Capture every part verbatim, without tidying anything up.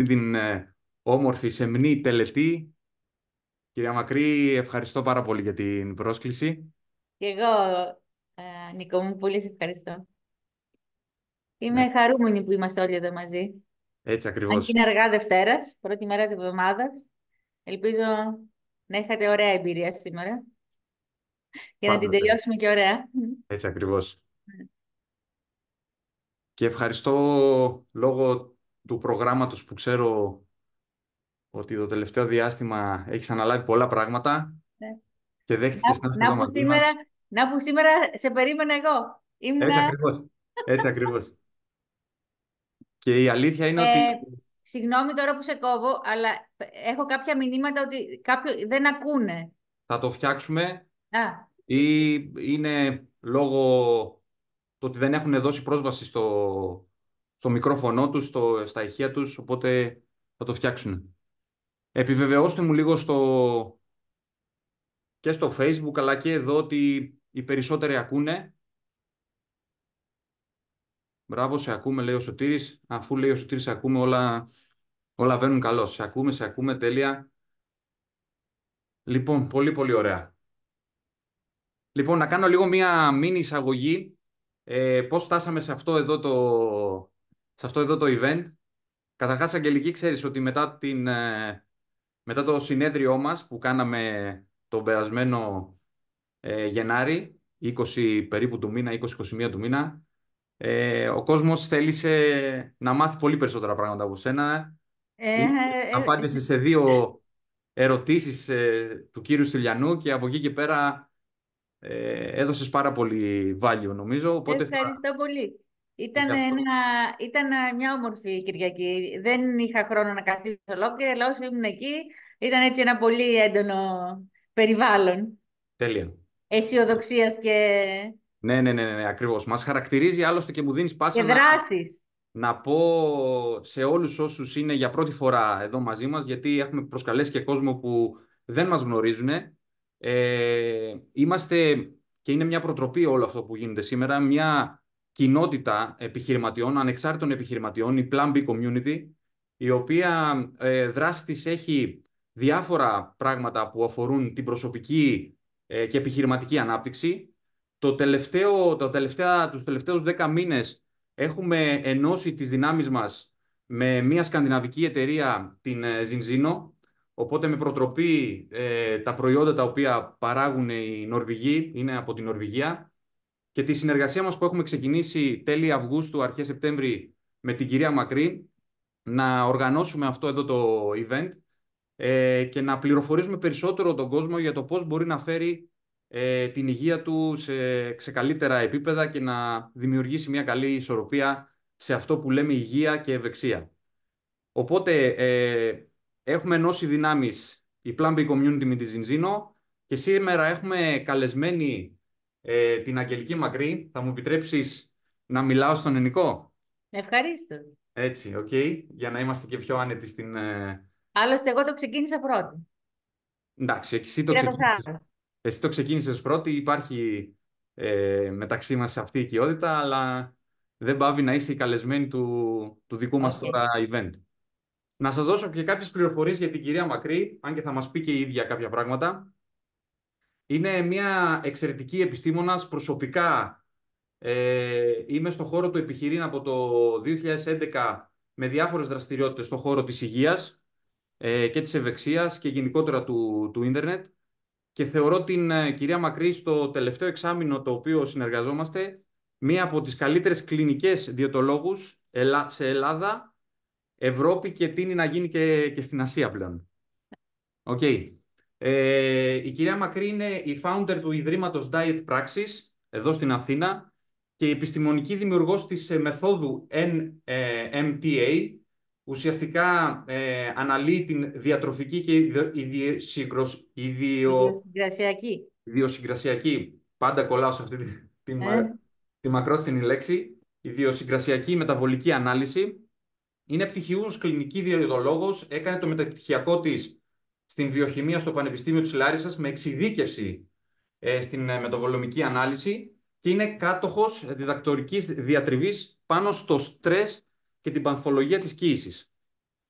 την ε, όμορφη σεμνή τελετή. Κυρία Μακρύ, ευχαριστώ πάρα πολύ για την πρόσκληση. Και εγώ, ε, Νίκο μου, πολύ σε ευχαριστώ. Ναι, Είμαι χαρούμενη που είμαστε όλοι εδώ μαζί. έτσι Αν και ακριβώς. είναι αργά Δευτέρας, πρώτη μέρα της εβδομάδας, ελπίζω να είχατε ωραία εμπειρία σήμερα για να την Πάντοτε. τελειώσουμε και ωραία. Έτσι ακριβώς. Και ευχαριστώ λόγω του προγράμματος που ξέρω ότι το τελευταίο διάστημα έχεις αναλάβει πολλά πράγματα Ναι. και δέχτηκες να Να, είσαι εδώ να που μαζί σήμερα, μας. να που σήμερα σε περίμενα εγώ. Έτσι Ήμουνα, ακριβώς. Έτσι ακριβώς. Και η αλήθεια είναι ότι ε, συγγνώμη τώρα που σε κόβω, αλλά έχω κάποια μηνύματα ότι κάποιοι δεν ακούνε. θα το φτιάξουμε Α, ή είναι λόγω το ότι δεν έχουν δώσει πρόσβαση στο, στο μικρόφωνο τους, στο, στα ηχεία τους, οπότε θα το φτιάξουν. Επιβεβαιώστε μου λίγο στο, και στο Facebook αλλά και εδώ ότι οι περισσότεροι ακούνε. Μπράβο, σε ακούμε, λέει ο Σωτήρης. Αφού λέει ο Σωτήρης, σε ακούμε, όλα, όλα βαίνουν καλώς. Σε ακούμε, σε ακούμε, τέλεια. Λοιπόν, πολύ πολύ ωραία. Λοιπόν, να κάνω λίγο μία μίνι εισαγωγή. Ε, πώς φτάσαμε σε αυτό εδώ το, σε αυτό εδώ το event. Καταρχάς, Αγγελική, ξέρεις ότι μετά, την, ε, μετά το συνέδριό μας που κάναμε τον περασμένο ε, Γενάρη, είκοσι περίπου του μήνα, είκοσι είκοσι ένα του μήνα, ε, ο κόσμος θέλησε να μάθει πολύ περισσότερα πράγματα από σένα. ε, Ή ε, απάντησε σε δύο ερωτήσεις ε, του κύριου Στυλιανού και από εκεί και πέρα ε, έδωσες πάρα πολύ value, νομίζω. Οπότε θα... Ευχαριστώ πολύ. Γι' Ήταν, αυτό. ένα, ήταν μια όμορφη Κυριακή. Δεν είχα χρόνο να καθίσω ολόκληρη, αλλά όσο ήμουν εκεί ήταν έτσι ένα πολύ έντονο περιβάλλον Τέλεια. αισιοδοξία και, Ναι, ναι, ναι, ναι, ναι, ακριβώς. Μας χαρακτηρίζει άλλωστε και μου δίνεις πάσα και να, δράσης. να πω σε όλους όσους είναι για πρώτη φορά εδώ μαζί μας, γιατί έχουμε προσκαλέσει και κόσμο που δεν μας γνωρίζουν. Ε, είμαστε, και είναι μια προτροπή όλο αυτό που γίνεται σήμερα, μια κοινότητα επιχειρηματιών, ανεξάρτητων επιχειρηματιών, η Plan B Community, η οποία ε, δράση της έχει διάφορα πράγματα που αφορούν την προσωπική ε, και επιχειρηματική ανάπτυξη. Το τελευταίο, το τελευταία, τους τελευταίους δέκα μήνες έχουμε ενώσει τις δυνάμεις μας με μια σκανδιναβική εταιρεία, την ε, Zinzino. Οπότε με προτροπή ε, τα προϊόντα τα οποία παράγουν οι Νορβηγοί είναι από την Νορβηγία και τη συνεργασία μας που έχουμε ξεκινήσει τέλη Αυγούστου, αρχές Σεπτέμβρη με την κυρία Μακρύ να οργανώσουμε αυτό εδώ το event ε, και να πληροφορήσουμε περισσότερο τον κόσμο για το πώς μπορεί να φέρει ε, την υγεία του σε, σε καλύτερα επίπεδα και να δημιουργήσει μια καλή ισορροπία σε αυτό που λέμε υγεία και ευεξία. Οπότε ε, έχουμε ενώσει δυνάμεις η Plan B Community με τη Zinzino και σήμερα έχουμε καλεσμένη ε, την Αγγελική Μακρύ. Θα μου επιτρέψεις να μιλάω στον ελληνικό. Ευχαρίστω. Έτσι, οκ, για να είμαστε και πιο άνετοι στην... ε, Άλλωστε, εγώ το ξεκίνησα πρώτη. Εντάξει, εσύ το Πήρα το ξεκίνησες, θάρρο. εσύ το ξεκίνησες πρώτη, υπάρχει ε, μεταξύ μας αυτή η οικειότητα, αλλά δεν πάβει να είσαι η καλεσμένη του, του δικού μας Okay. τώρα event. Να σας δώσω και κάποιες πληροφορίες για την κυρία Μακρύ, αν και θα μας πει και η ίδια κάποια πράγματα. Είναι μια εξαιρετική επιστήμονας. Προσωπικά ε, είμαι στο χώρο του επιχειρήν από το δύο χιλιάδες έντεκα με διάφορες δραστηριότητες στον χώρο της υγείας ε, και της ευεξίας και γενικότερα του, του ίντερνετ. Και θεωρώ την ε, κυρία Μακρύ στο τελευταίο εξάμηνο το οποίο συνεργαζόμαστε μία από τις καλύτερες κλινικές διαιτολόγους ελα- σε Ελλάδα, Ευρώπη και τείνει να γίνει και, και στην Ασία πλέον. Οκ. Ε, η κυρία Μακρύ είναι η founder του Ιδρύματος Diet Praxis εδώ στην Αθήνα και η επιστημονική δημιουργός της ε, μεθόδου N M T A. Ουσιαστικά ε, αναλύει την διατροφική και ιδιο, ιδιοσυγκροσ- ιδιο, Ιδιοσυγκρασιακή. ιδιοσυγκρασιακή, πάντα κολλάω σε αυτή τη, τη, Ε, μα- τη μακρόστινη λέξη, ιδιοσυγκρασιακή μεταβολική ανάλυση. Είναι πτυχιούχος κλινική διαιτολόγος, έκανε το μεταπτυχιακό της στην βιοχημία στο Πανεπιστήμιο της Λάρισσας με εξειδίκευση ε, στην ε, μεταβολομική ανάλυση και είναι κάτοχος διδακτορικής διατριβής πάνω στο στρες και την πανθολογία της κοίησης.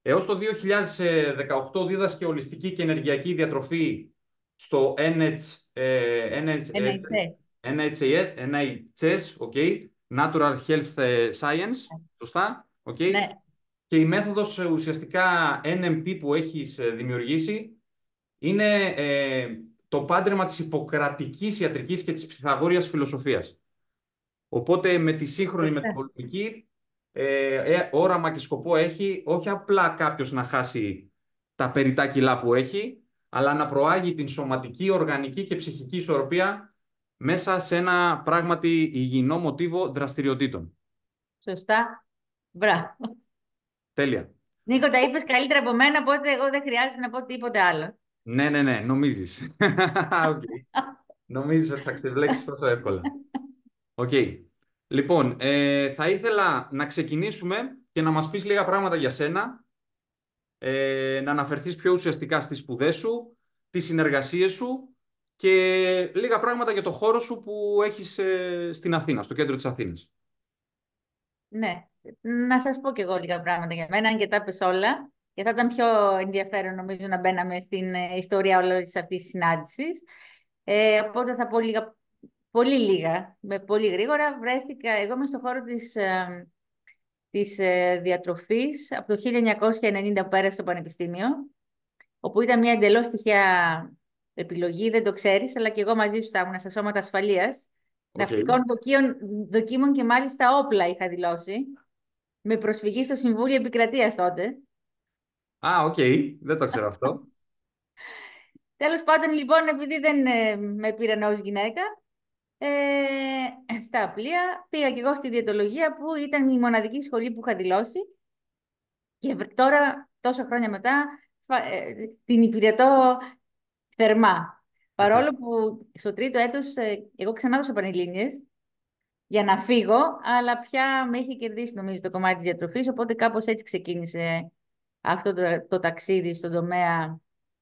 Έως το δύο χιλιάδες δεκαοκτώ δίδασκε ολιστική και ενεργειακή διατροφή στο N H, ε, N H, ε, Ένα ΙΤΣΕ. N H S, N H S, okay, Natural Health ε, Science, σωστά, okay. Ναι, Και η μέθοδος ε, ουσιαστικά N M P που έχεις ε, δημιουργήσει είναι ε, το πάντρεμα της Ιπποκρατικής ιατρικής και της Pythagorean φιλοσοφίας. Οπότε με τη σύγχρονη σωστά. μεταπολιτική ε, ε, όραμα και σκοπό έχει όχι απλά κάποιος να χάσει τα περιτά κιλά που έχει, αλλά να προάγει την σωματική, οργανική και ψυχική ισορροπία μέσα σε ένα πράγματι υγιεινό μοτίβο δραστηριοτήτων. Σωστά. Μπράβο. Τέλεια. Νίκο, τα είπες καλύτερα από μένα, οπότε εγώ δεν χρειάζεται να πω τίποτε άλλο. Ναι, ναι, ναι, νομίζεις. Οκ. Νομίζεις ότι θα ξεβλέξεις τόσο εύκολα. Οκ. Λοιπόν, ε, θα ήθελα να ξεκινήσουμε και να μας πεις λίγα πράγματα για σένα, ε, να αναφερθείς πιο ουσιαστικά στις σπουδές σου, τις συνεργασίες σου και λίγα πράγματα για το χώρο σου που έχεις ε, στην Αθήνα, στο κέντρο της Αθήνας. Ναι. Να σας πω κι εγώ λίγα πράγματα για μένα, αν και τα είπες όλα. Και θα ήταν πιο ενδιαφέρον, νομίζω, να μπαίναμε στην ε, ιστορία όλης αυτής της συνάντησης. Ε, οπότε θα πω λίγα, πολύ λίγα, με πολύ γρήγορα. Βρέθηκα, εγώ είμαι στον χώρο της, ε, της ε, διατροφής από το χίλια εννιακόσια ενενήντα που πέρασα στο Πανεπιστήμιο, όπου ήταν μια εντελώς τυχαία επιλογή, δεν το ξέρεις, αλλά και εγώ μαζί σου θα ήμουν στα σώματα ασφαλείας. Οκ. Ναυτικών δοκίων, δοκίμων και μάλιστα όπλα είχα δηλώσει, με προσφυγή στο Συμβούλιο Επικρατείας τότε. Α, οκ. Δεν το ξέρω αυτό. Τέλος πάντων, λοιπόν, επειδή δεν ε, με πήραν ως γυναίκα, ε, στα πλοία πήγα και εγώ στη διαιτολογία, που ήταν η μοναδική σχολή που είχα δηλώσει, και τώρα, τόσα χρόνια μετά, φα- ε, την υπηρετώ θερμά. Μμμ. Παρόλο που στο τρίτο έτος ε, εγώ ξανά έδωσα Πανελλήνιες για να φύγω, αλλά πια με είχε κερδίσει, νομίζω, το κομμάτι της διατροφής, οπότε κάπως έτσι ξεκίνησε αυτό το, το ταξίδι στον τομέα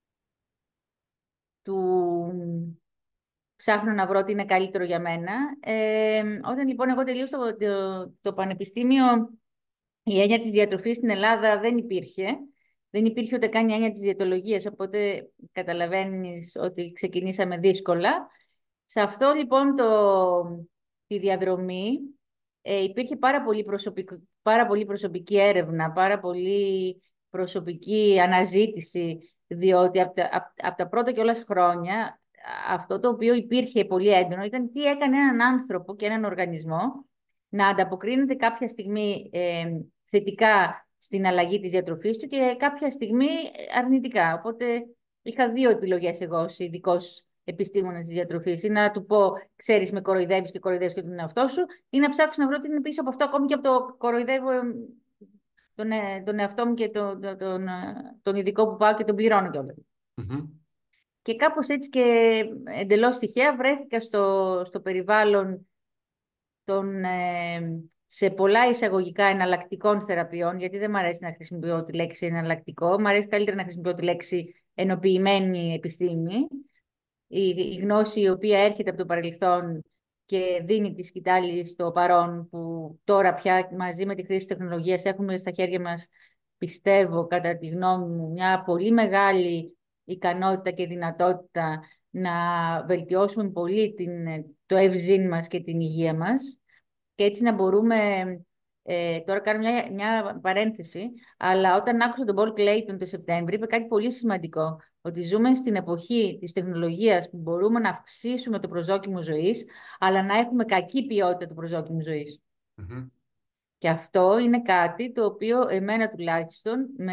του ψάχνω να βρω τι είναι καλύτερο για μένα. Ε, όταν λοιπόν εγώ τελείωσα το, το, το πανεπιστήμιο, η έννοια της διατροφής στην Ελλάδα δεν υπήρχε. Δεν υπήρχε ούτε καν η έννοια της διαιτολογίας, οπότε καταλαβαίνεις ότι ξεκινήσαμε δύσκολα. Σε αυτό λοιπόν το, τη διαδρομή ε, υπήρχε πάρα πολύ, προσωπικ, πάρα πολύ προσωπική έρευνα, πάρα πολύ προσωπική αναζήτηση, διότι από τα, απ, απ τα πρώτα κιόλας χρόνια αυτό το οποίο υπήρχε πολύ έντονο ήταν τι έκανε έναν άνθρωπο και έναν οργανισμό να ανταποκρίνεται κάποια στιγμή ε, θετικά στην αλλαγή της διατροφής του και κάποια στιγμή αρνητικά. Οπότε είχα δύο επιλογές εγώ ως ειδικός επιστήμονας της διατροφής. Ή να του πω, ξέρεις, με κοροϊδεύεις και κοροϊδεύεις και τον εαυτό σου, ή να ψάξω να βρω τι είναι πίσω από αυτό, ακόμη και από το κοροϊδεύω ε, τον, ε, τον εαυτό μου και τον, τον, τον, ε, τον ειδικό που πάω και τον πληρώνω κιόλας. Μμμ. Και κάπως έτσι και εντελώς τυχαία βρέθηκα στο, στο περιβάλλον των, ε, σε πολλά εισαγωγικά εναλλακτικών θεραπείων, γιατί δεν μου αρέσει να χρησιμοποιώ τη λέξη εναλλακτικό, μου αρέσει καλύτερα να χρησιμοποιώ τη λέξη ενοποιημένη επιστήμη, η, η γνώση η οποία έρχεται από το παρελθόν και δίνει τη σκητάλη στο παρόν, που τώρα πια μαζί με τη χρήση της τεχνολογίας έχουμε στα χέρια μας, πιστεύω, κατά τη γνώμη μου, μια πολύ μεγάλη ικανότητα και δυνατότητα να βελτιώσουμε πολύ την, το ευζήν μας και την υγεία μας, και έτσι να μπορούμε, ε, τώρα κάνω μια, μια παρένθεση, αλλά όταν άκουσα τον Paul Clayton το Σεπτέμβριο, είπε κάτι πολύ σημαντικό, ότι ζούμε στην εποχή της τεχνολογίας που μπορούμε να αυξήσουμε το προσδόκιμο ζωής, αλλά να έχουμε κακή ποιότητα του προσδόκιμου ζωής. Μμμ. Και αυτό είναι κάτι το οποίο εμένα τουλάχιστον με,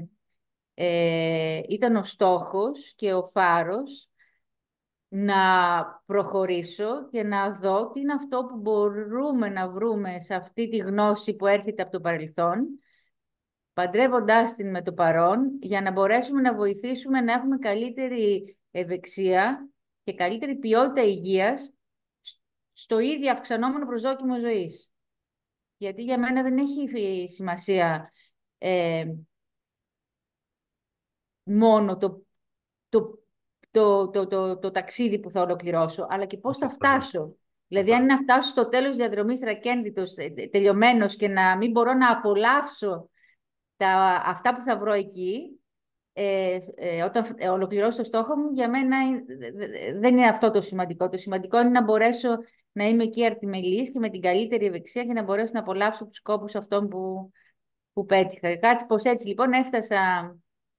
ε, ήταν ο στόχος και ο φάρος να προχωρήσω και να δω τι είναι αυτό που μπορούμε να βρούμε σε αυτή τη γνώση που έρχεται από το παρελθόν, παντρεύοντάς την με το παρόν, για να μπορέσουμε να βοηθήσουμε να έχουμε καλύτερη ευεξία και καλύτερη ποιότητα υγείας στο ίδιο αυξανόμενο προσδόκιμο ζωής. Γιατί για μένα δεν έχει σημασία ε, μόνο το, το το, το, το, το ταξίδι που θα ολοκληρώσω, αλλά και πώς θα Σωστά. φτάσω. Δηλαδή, αν Σωστά. είναι να φτάσω στο τέλος της διαδρομής ρακένδυτος, τελειωμένος, και να μην μπορώ να απολαύσω τα, αυτά που θα βρω εκεί, ε, ε, όταν ε, ολοκληρώσω το στόχο μου, για μένα ε, δε- δεν είναι αυτό το σημαντικό. Το σημαντικό είναι να μπορέσω να είμαι εκεί αρτιμελής και με την καλύτερη ευεξία και να μπορέσω να απολαύσω τους σκόπους αυτών που, που πέτυχα. Κάτι πως έτσι λοιπόν έφτασα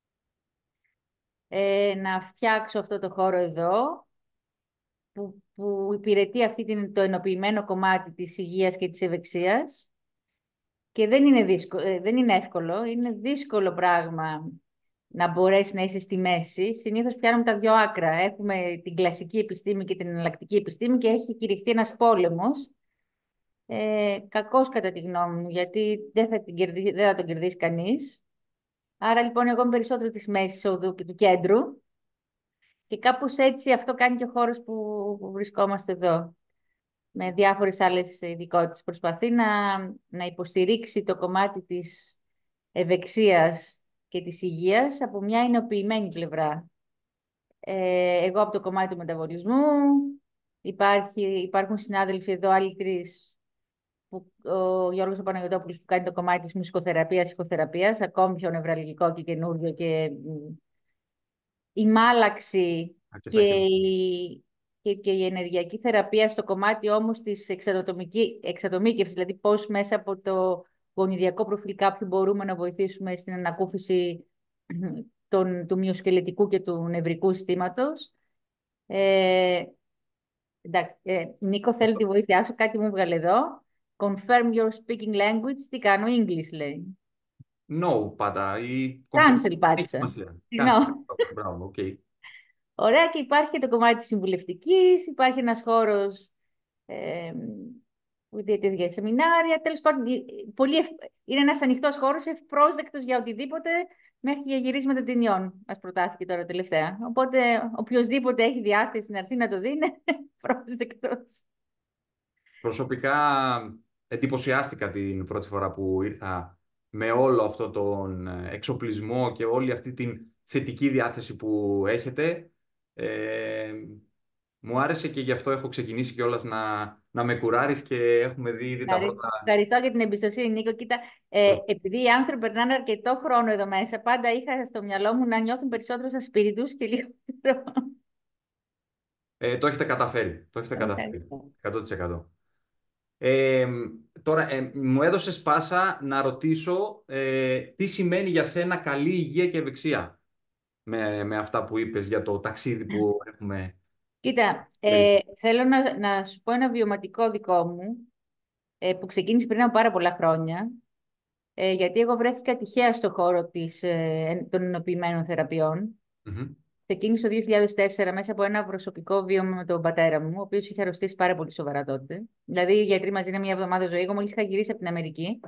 ε, να φτιάξω αυτό το χώρο εδώ, που, που υπηρετεί αυτή την, το ενοποιημένο κομμάτι της υγείας και της ευεξίας. Και δεν είναι, δύσκολο, ε, δεν είναι εύκολο, είναι δύσκολο πράγμα να μπορέσει να είσαι στη μέση. Συνήθως πιάνουμε τα δυο άκρα. Έχουμε την κλασική επιστήμη και την εναλλακτική επιστήμη και έχει κηρυχτεί ένας πόλεμος. Ε, κακός κατά τη γνώμη μου, γιατί δεν θα, την κερδί, δεν θα τον κερδίσει κανείς. Άρα λοιπόν εγώ είμαι περισσότερο της μέσης οδού και του κέντρου. Και κάπως έτσι αυτό κάνει και ο χώρος που, που βρισκόμαστε εδώ. Με διάφορες άλλες ειδικότητες. Προσπαθεί να, να υποστηρίξει το κομμάτι της ευεξίας και της υγείας από μια ενοποιημένη πλευρά. Ε, εγώ από το κομμάτι του μεταβολισμού, υπάρχει, υπάρχουν συνάδελφοι εδώ, άλλοι τρεις, που, ο Γιώργος ο Παναγιωτόπουλος που κάνει το κομμάτι της μουσικοθεραπείας, ψυχοθεραπείας, ακόμη πιο νευραλγικό και καινούργιο, και η μάλαξη και Αρκετά καινούργια. η, και, και η ενεργειακή θεραπεία στο κομμάτι όμως της εξατομίκευσης, δηλαδή πώς μέσα από το γονιδιακό προφίλ κάποιου μπορούμε να βοηθήσουμε στην ανακούφιση των, του μυοσκελετικού και του νευρικού συστήματος. Ε, εντάξει, ε, Νίκο, θέλω τη βοήθειά σου, κάτι μου έβγαλε εδώ. Confirm your speaking language. Τι κάνω, English λέει. No, πάντα. Η confirm Cancel έχει πάτησα. σημασία. Cancel. Συγγνώμη. Μπράβο, οκ. Ωραία, και υπάρχει και το κομμάτι της συμβουλευτικής, υπάρχει ένας χώρος ε, που διατηρεί για σεμινάρια. Τέλος πάντων, ε, πολύ ευ... είναι ένας ανοιχτός χώρος, ευπρόσδεκτος για οτιδήποτε, μέχρι και για γυρίσματα ταινιών, μας προτάθηκε τώρα τελευταία. Οπότε, οποιοδήποτε έχει διάθεση να έρθει να το δει, είναι πρόσδεκτος. Προσωπικά εντυπωσιάστηκα την πρώτη φορά που ήρθα με όλο αυτό τον ε, εξοπλισμό και όλη αυτή την θετική διάθεση που έχετε. Ε, Μου άρεσε και γι' αυτό έχω ξεκινήσει κιόλας να, να με κουράρεις και έχουμε δει ήδη τα Ευχαρι- πρώτα... Ευχαριστώ για την εμπιστοσύνη, Νίκο. Κοίτα, ε, επειδή οι άνθρωποι περνάνε αρκετό χρόνο εδώ μέσα, πάντα είχα στο μυαλό μου να νιώθουν περισσότερο στα σπίτι τους και λιγότερο. Ε, το έχετε καταφέρει. Το έχετε καταφέρει. Ευχαριστώ. εκατό τοις εκατό. Ε, Τώρα, ε, μου έδωσε σπάσα να ρωτήσω ε, τι σημαίνει για σένα καλή υγεία και ευεξία με, με αυτά που είπες για το ταξίδι που έχουμε. Κοίτα, ε, θέλω να, να σου πω ένα βιωματικό δικό μου, ε, που ξεκίνησε πριν από πάρα πολλά χρόνια, ε, γιατί εγώ βρέθηκα τυχαία στο χώρο της, ε, των ενοποιημένων θεραπείων. Μμμ. Ξεκίνησε το δύο χιλιάδες τέσσερα μέσα από ένα προσωπικό βίωμα με τον πατέρα μου, ο οποίος είχε αρρωστήσει πάρα πολύ σοβαρά τότε. Δηλαδή, οι γιατροί μας είναι μια εβδομάδα ζωή. Εγώ μόλις είχα γυρίσει από την Αμερική.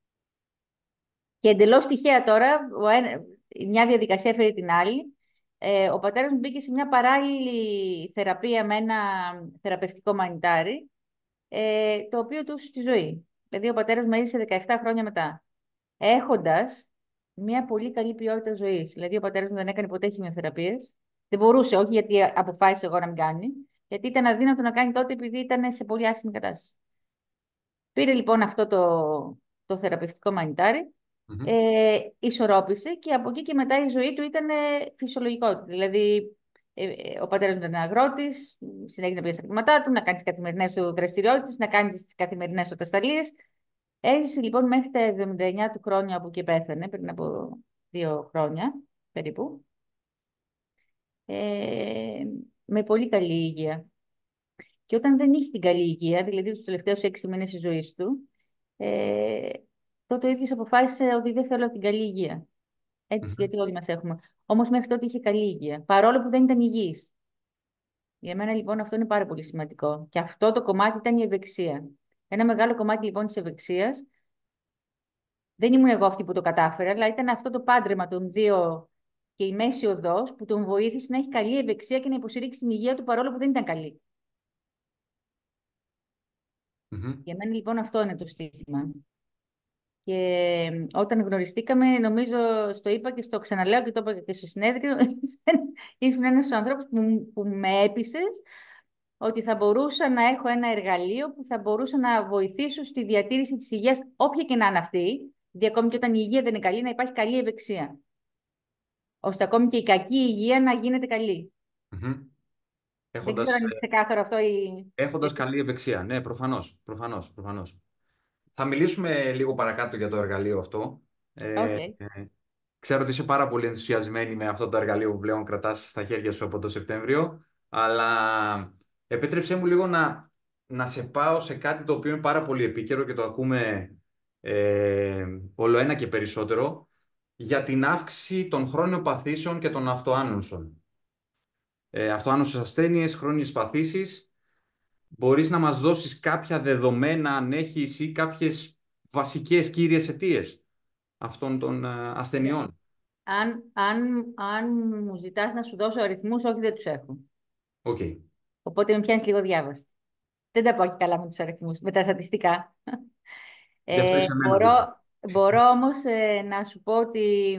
Και εντελώς τυχαία τώρα, ο ένα- μια διαδικασία έφερε την άλλη. Ε, ο πατέρας μου μπήκε σε μια παράλληλη θεραπεία με ένα θεραπευτικό μανιτάρι, ε, το οποίο του στη ζωή. Δηλαδή, ο πατέρας μου έζησε δεκαεπτά χρόνια μετά, έχοντας μια πολύ καλή ποιότητα ζωής. Δηλαδή, ο πατέρας μου δεν έκανε ποτέ χημειοθεραπείες. Δεν μπορούσε, όχι γιατί αποφάσισε εγώ να μην κάνει, γιατί ήταν αδύνατο να κάνει τότε επειδή ήταν σε πολύ άσχημη κατάσταση. Πήρε λοιπόν αυτό το, το θεραπευτικό μανιτάρι, Μμμ. ε, ισορρόπησε και από εκεί και μετά η ζωή του ήταν ε, φυσιολογικότητα. Δηλαδή, ε, ε, ο πατέρας μου ήταν αγρότης, συνέχιζε να πήγε στα κτήματά του, να κάνει τις καθημερινές του δραστηριότητες, να κάνει τις καθημερινές του ατασταλίες. Έζησε λοιπόν μέχρι τα εβδομήντα εννιά του χρόνια που και πέθανε, πριν από δύο χρόνια περίπου, ε, με πολύ καλή υγεία. Και όταν δεν είχε την καλή υγεία, δηλαδή τους τελευταίους έξι μήνες της ζωής του, ε, τότε ο ίδιος αποφάσισε ότι δεν θέλω την καλή υγεία. Έτσι, Μμμ. γιατί όλοι μας έχουμε. Όμως μέχρι τότε είχε καλή υγεία, παρόλο που δεν ήταν υγιής. Για μένα λοιπόν αυτό είναι πάρα πολύ σημαντικό. Και αυτό το κομμάτι ήταν η ευεξία. Ένα μεγάλο κομμάτι λοιπόν της ευεξίας, δεν ήμουν εγώ αυτή που το κατάφερα, αλλά ήταν αυτό το πάντρεμα των δύο και η μέση οδός που τον βοήθησε να έχει καλή ευεξία και να υποστηρίξει την υγεία του παρόλο που δεν ήταν καλή. Μμμ. Για μένα λοιπόν αυτό είναι το στοίχημα. Και όταν γνωριστήκαμε, νομίζω στο είπα και στο ξαναλέω και το είπα και στο συνέδριο, ήσουν ένας στους ανθρώπους που, που με έπεισες ότι θα μπορούσα να έχω ένα εργαλείο που θα μπορούσα να βοηθήσω στη διατήρηση της υγείας, όποια και να είναι αυτή, Δηλαδή, ακόμη και όταν η υγεία δεν είναι καλή, να υπάρχει καλή ευεξία. Ώστε ακόμη και η κακή υγεία να γίνεται καλή. Μμμ. Δεν ξέρω Έχοντας, αν είναι ξεκάθαρο αυτό ή. έχοντας καλή ευεξία. Ναι, προφανώς, προφανώς, προφανώς. Θα μιλήσουμε λίγο παρακάτω για το εργαλείο αυτό. Ε, Okay. ε, ξέρω ότι είσαι πάρα πολύ ενθουσιασμένη με αυτό το εργαλείο που πλέον κρατάς στα χέρια σου από το Σεπτέμβριο, αλλά επέτρεψέ μου λίγο να, να σε πάω σε κάτι το οποίο είναι πάρα πολύ επίκαιρο και το ακούμε ε, όλο ένα και περισσότερο, για την αύξηση των χρόνιων παθήσεων και των αυτοάνωσων. Ε, αυτοάνωσες ασθένειες, χρόνιες παθήσεις. Μπορείς να μας δώσεις κάποια δεδομένα, αν έχεις, ή κάποιες βασικές κύριες αιτίες αυτών των ε, ασθενειών. Αν, αν, αν μου ζητάς να σου δώσω αριθμούς, όχι, δεν τους έχω. Οκ. Οπότε με πιάνεις λίγο διάβαστη. Δεν τα πάω και καλά με τους αριθμούς, με τα στατιστικά. Γι' αυτό Ε, είσαι εμένα που είπα. μπορώ, μπορώ όμως ε, να σου πω ότι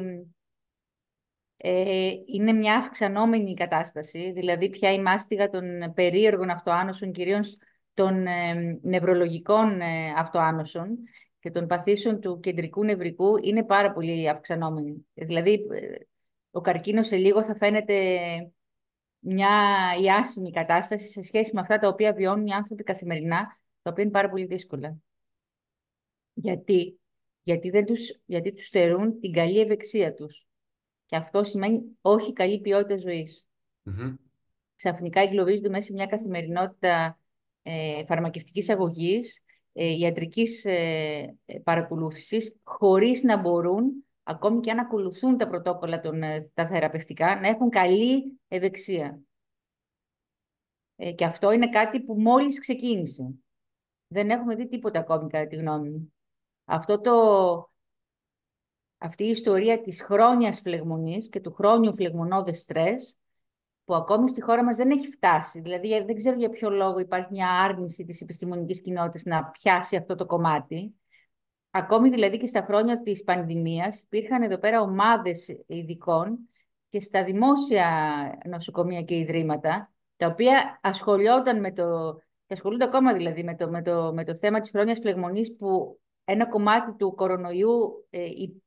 ε, είναι μια αυξανόμενη κατάσταση, δηλαδή πια η μάστιγα των περίεργων αυτοάνωσων, κυρίως των ε, νευρολογικών ε, αυτοάνωσων και των παθήσεων του κεντρικού νευρικού είναι πάρα πολύ αυξανόμενη. Δηλαδή, ε, ο καρκίνος σε λίγο θα φαίνεται μια ιάσιμη κατάσταση σε σχέση με αυτά τα οποία βιώνουν οι άνθρωποι καθημερινά, τα οποία είναι πάρα πολύ δύσκολα. Γιατί, γιατί, δεν τους, γιατί τους στερούν την καλή ευεξία τους. Και αυτό σημαίνει όχι καλή ποιότητα ζωής. Μμμ. Ξαφνικά εγκλωβίζονται μέσα σε μια καθημερινότητα ε, φαρμακευτικής αγωγής, ε, ιατρικής ε, ε, παρακολούθησης, χωρίς να μπορούν, ακόμη και αν ακολουθούν τα πρωτόκολλα των, ε, τα θεραπευτικά, να έχουν καλή ευεξία. Ε, και αυτό είναι κάτι που μόλις ξεκίνησε. Δεν έχουμε δει τίποτα ακόμη, κατά τη γνώμη μου. Αυτό το, αυτή η ιστορία της χρόνιας φλεγμονής και του χρόνιου φλεγμονώδες στρες, που ακόμη στη χώρα μας δεν έχει φτάσει. Δηλαδή, δεν ξέρω για ποιο λόγο υπάρχει μια άρνηση της επιστημονικής κοινότητας να πιάσει αυτό το κομμάτι. Ακόμη δηλαδή και στα χρόνια της πανδημίας υπήρχαν εδώ πέρα ομάδες ειδικών και στα δημόσια νοσοκομεία και ιδρύματα, τα οποία ασχολιόταν με το, και ασχολούνται ακόμα δηλαδή με το, με το, με το θέμα της χρόνιας φλεγμονής, που ένα κομμάτι του κορονοϊού ε,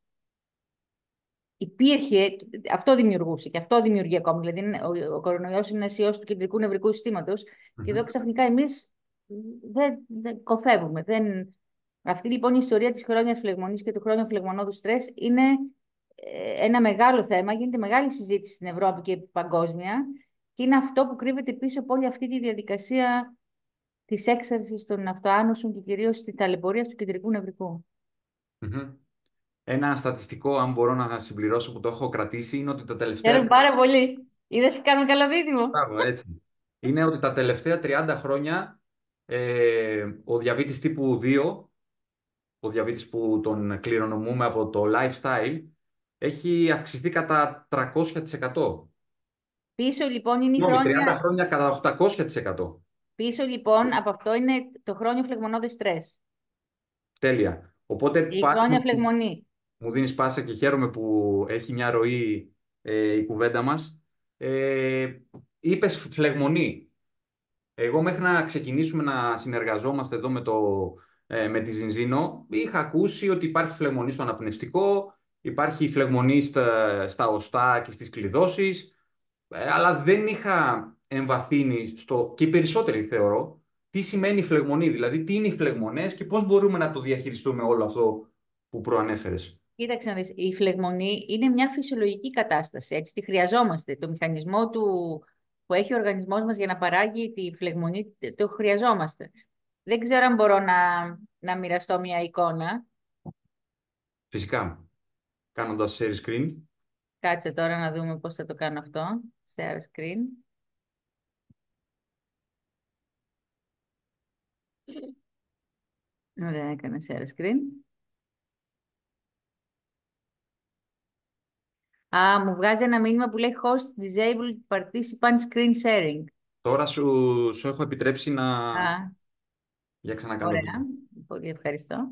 υπήρχε, αυτό δημιουργούσε και αυτό δημιουργεί ακόμη. Δηλαδή, ο, ο κορονοϊός είναι ένα ιός του κεντρικού νευρικού συστήματος και εδώ Μμμ. ξαφνικά εμείς δεν, δεν κοφεύουμε. Δεν... Αυτή λοιπόν η ιστορία της χρόνιας φλεγμονής και του χρόνιου φλεγμονώδου στρες είναι ε, ένα μεγάλο θέμα, γίνεται μεγάλη συζήτηση στην Ευρώπη και παγκόσμια και είναι αυτό που κρύβεται πίσω από όλη αυτή τη διαδικασία της έξαρσης των αυτοάνωσων και κυρίως της ταλαιπωρίας του κεντρικού νευρικού. Μμμ. Ένα στατιστικό, αν μπορώ να συμπληρώσω, που το έχω κρατήσει, είναι ότι τα τελευταία... Χαίρομαι πάρα πολύ. Είδες που κάνουμε καλό δίδυμο. Μπράβο, έτσι. Είναι ότι τα τελευταία τριάντα χρόνια ε, ο διαβήτης τύπου δύο, ο διαβήτης που τον κληρονομούμε από το lifestyle, έχει αυξηθεί κατά τριακόσια τοις εκατό. Πίσω λοιπόν είναι η Συγγνώμη, τριάντα χρόνια. χρόνια κατά οκτακόσια τοις εκατό. Πίσω λοιπόν από αυτό είναι το χρόνιο φλεγμονώδες στρες. Τέλεια. Οπότε Η πάλι χρόνια μου, φλεγμονή. μου δίνεις πάσα και χαίρομαι που έχει μια ροή ε, η κουβέντα μας. Ε, είπες φλεγμονή. Εγώ μέχρι να ξεκινήσουμε να συνεργαζόμαστε εδώ με, το, ε, με τη Ζινζίνο, είχα ακούσει ότι υπάρχει φλεγμονή στο αναπνευστικό, υπάρχει φλεγμονή στα, στα οστά και στις κλειδώσεις, ε, αλλά δεν είχα εμβαθύνει στο, και οι περισσότεροι θεωρώ, τι σημαίνει φλεγμονή, δηλαδή τι είναι οι φλεγμονές και πώς μπορούμε να το διαχειριστούμε όλο αυτό που προανέφερες. Κοίταξε να δεις, η φλεγμονή είναι μια φυσιολογική κατάσταση. Έτσι, τη χρειαζόμαστε. Το μηχανισμό του που έχει ο οργανισμός μας για να παράγει τη φλεγμονή, το χρειαζόμαστε. Δεν ξέρω αν μπορώ να, να μοιραστώ μια εικόνα. Φυσικά, κάνοντας share screen. Κάτσε τώρα να δούμε πώς θα το κάνω αυτό. Share screen. Ωραία, έκανα share screen. Α, μου βγάζει ένα μήνυμα που λέει Host Disabled Participant Screen Sharing. Τώρα σου, σου έχω επιτρέψει να... Α, Για ξανακάνω το. ωραία. Πολύ ευχαριστώ.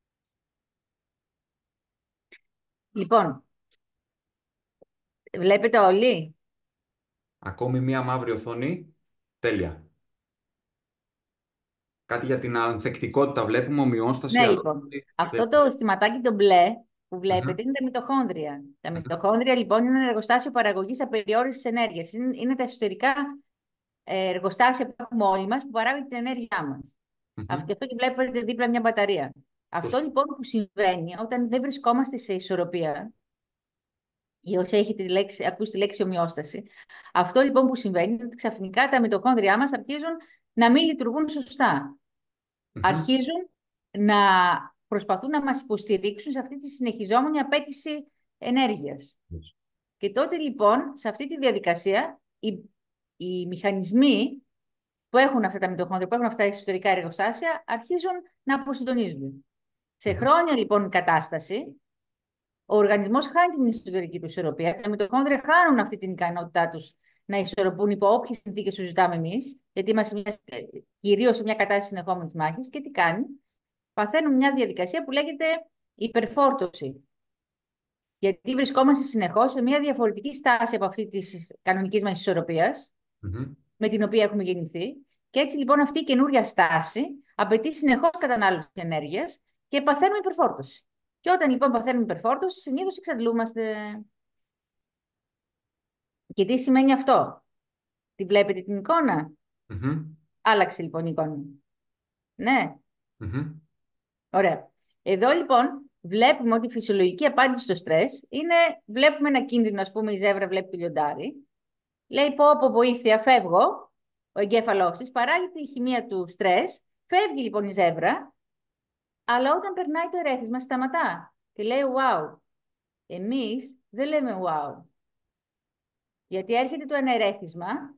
Λοιπόν, βλέπετε όλοι. Ακόμη μία μαύρη οθόνη. Τέλεια. κάτι για την ανθεκτικότητα βλέπουμε, ομοιόσταση, Ναι, αλλά... λοιπόν. Αυτό το στιματάκι το μπλε που βλέπετε Μμμ, είναι τα μυτοχόνδρια. Τα μμμ, μυτοχόνδρια, λοιπόν, είναι ένα εργοστάσιο παραγωγής απεριόριστης ενέργειας. Είναι, είναι τα εσωτερικά ε, εργοστάσια που έχουμε όλοι μας που παράγουν την ενέργειά μας. μμμ. Αυτό και βλέπετε δίπλα μια μπαταρία. Αυτό Πώς- λοιπόν που συμβαίνει όταν δεν βρισκόμαστε σε ισορροπία, ή όσοι έχετε τη λέξη, ακούσει τη λέξη ομοιόσταση, αυτό λοιπόν που συμβαίνει είναι ότι ξαφνικά τα μυτοχόνδριά μας αρχίζουν να μην λειτουργούν σωστά. μμμ. Αρχίζουν να προσπαθούν να μας υποστηρίξουν σε αυτή τη συνεχιζόμενη απέτηση ενέργειας. Και τότε λοιπόν, σε αυτή τη διαδικασία, οι, οι μηχανισμοί που έχουν αυτά τα μυτοχόνδρια, που έχουν αυτά τα εσωτερικά εργοστάσια, αρχίζουν να αποσυντονίζονται. Σε Μμμ. χρόνια λοιπόν κατάσταση, ο οργανισμός χάνει την εσωτερική του ισορροπία. Τα μυτοχόνδρια χάνουν αυτή την ικανότητά τους να ισορροπούν υπό όποιες συνθήκες του ζητάμε εμείς, γιατί είμαστε κυρίως σε μια κατάσταση συνεχόμενης μάχης. Και τι κάνει? Παθαίνουν μια διαδικασία που λέγεται υπερφόρτωση. Γιατί βρισκόμαστε συνεχώς σε μια διαφορετική στάση από αυτή τη κανονική μας ισορροπίας, Μμμ. με την οποία έχουμε γεννηθεί. Και έτσι λοιπόν αυτή η καινούρια στάση απαιτεί συνεχώς κατανάλωση ενέργειας και παθαίνουμε υπερφόρτωση. Και όταν λοιπόν παθαίνουμε υπερφόρτωση, συνήθως εξαντλούμαστε. Και τι σημαίνει αυτό? Τη βλέπετε την εικόνα? Μμμ. Άλλαξε λοιπόν η εικόνα. Ναι, Μμμ. ωραία. Εδώ λοιπόν βλέπουμε ότι η φυσιολογική απάντηση στο στρες είναι, βλέπουμε ένα κίνδυνο, ας πούμε η ζεύρα βλέπει το λιοντάρι, λέει πω από βοήθεια φεύγω, ο εγκέφαλός της παράγει τη χημεία του στρες, φεύγει λοιπόν η ζεύρα, αλλά όταν περνάει το ερέθισμα σταματά και λέει wow. Εμείς δεν λέμε wow. Γιατί έρχεται το ενερέθισμα,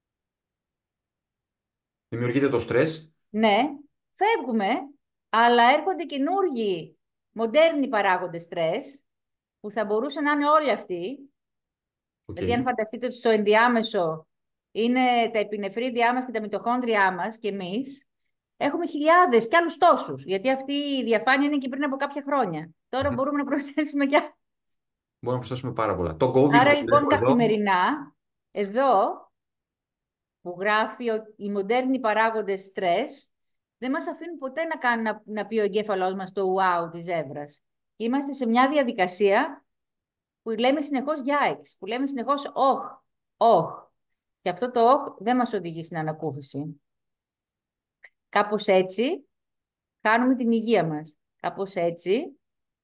Δημιουργείται το στρες. ναι, φεύγουμε, αλλά έρχονται καινούργιοι μοντέρνοι παράγοντες στρες, που θα μπορούσαν να είναι όλοι αυτοί. Οκ. Δηλαδή, αν φανταστείτε ότι στο ενδιάμεσο είναι τα επινεφρίδια μας και τα μυτοχόνδριά μας και εμείς, έχουμε χιλιάδες και άλλους τόσους. Γιατί αυτή η διαφάνεια είναι και πριν από κάποια χρόνια. Τώρα Μμμ. μπορούμε να προσθέσουμε κι άλλα. Μπορούμε να προσθέσουμε πάρα πολλά. Το COVID Άρα, που λοιπόν, βλέπω εδώ. καθημερινά, εδώ που γράφει ότι οι μοντέρνοι παράγοντες στρες δεν μας αφήνουν ποτέ να, κάνουν, να, να πει ο εγκέφαλός μας το wow της ζεύρας. Είμαστε σε μια διαδικασία που λέμε συνεχώς yikes, που λέμε συνεχώς όχ, όχ. Και αυτό το όχ δεν μας οδηγεί στην ανακούφιση. Κάπως έτσι χάνουμε την υγεία μας. Κάπως έτσι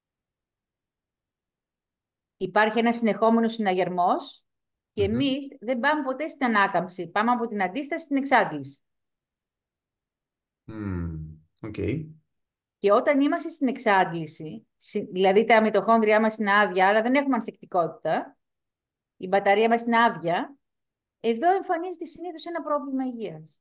υπάρχει ένα συνεχόμενος συναγερμός και Μμμ. εμείς δεν πάμε ποτέ στην ανάκαμψη. Πάμε από την αντίσταση στην εξάντληση. Μμμ. Οκ. Και όταν είμαστε στην εξάντληση, δηλαδή τα μυτοχόνδριά μας είναι άδεια, αλλά δεν έχουμε ανθεκτικότητα, η μπαταρία μας είναι άδεια, εδώ εμφανίζεται συνήθως ένα πρόβλημα υγείας.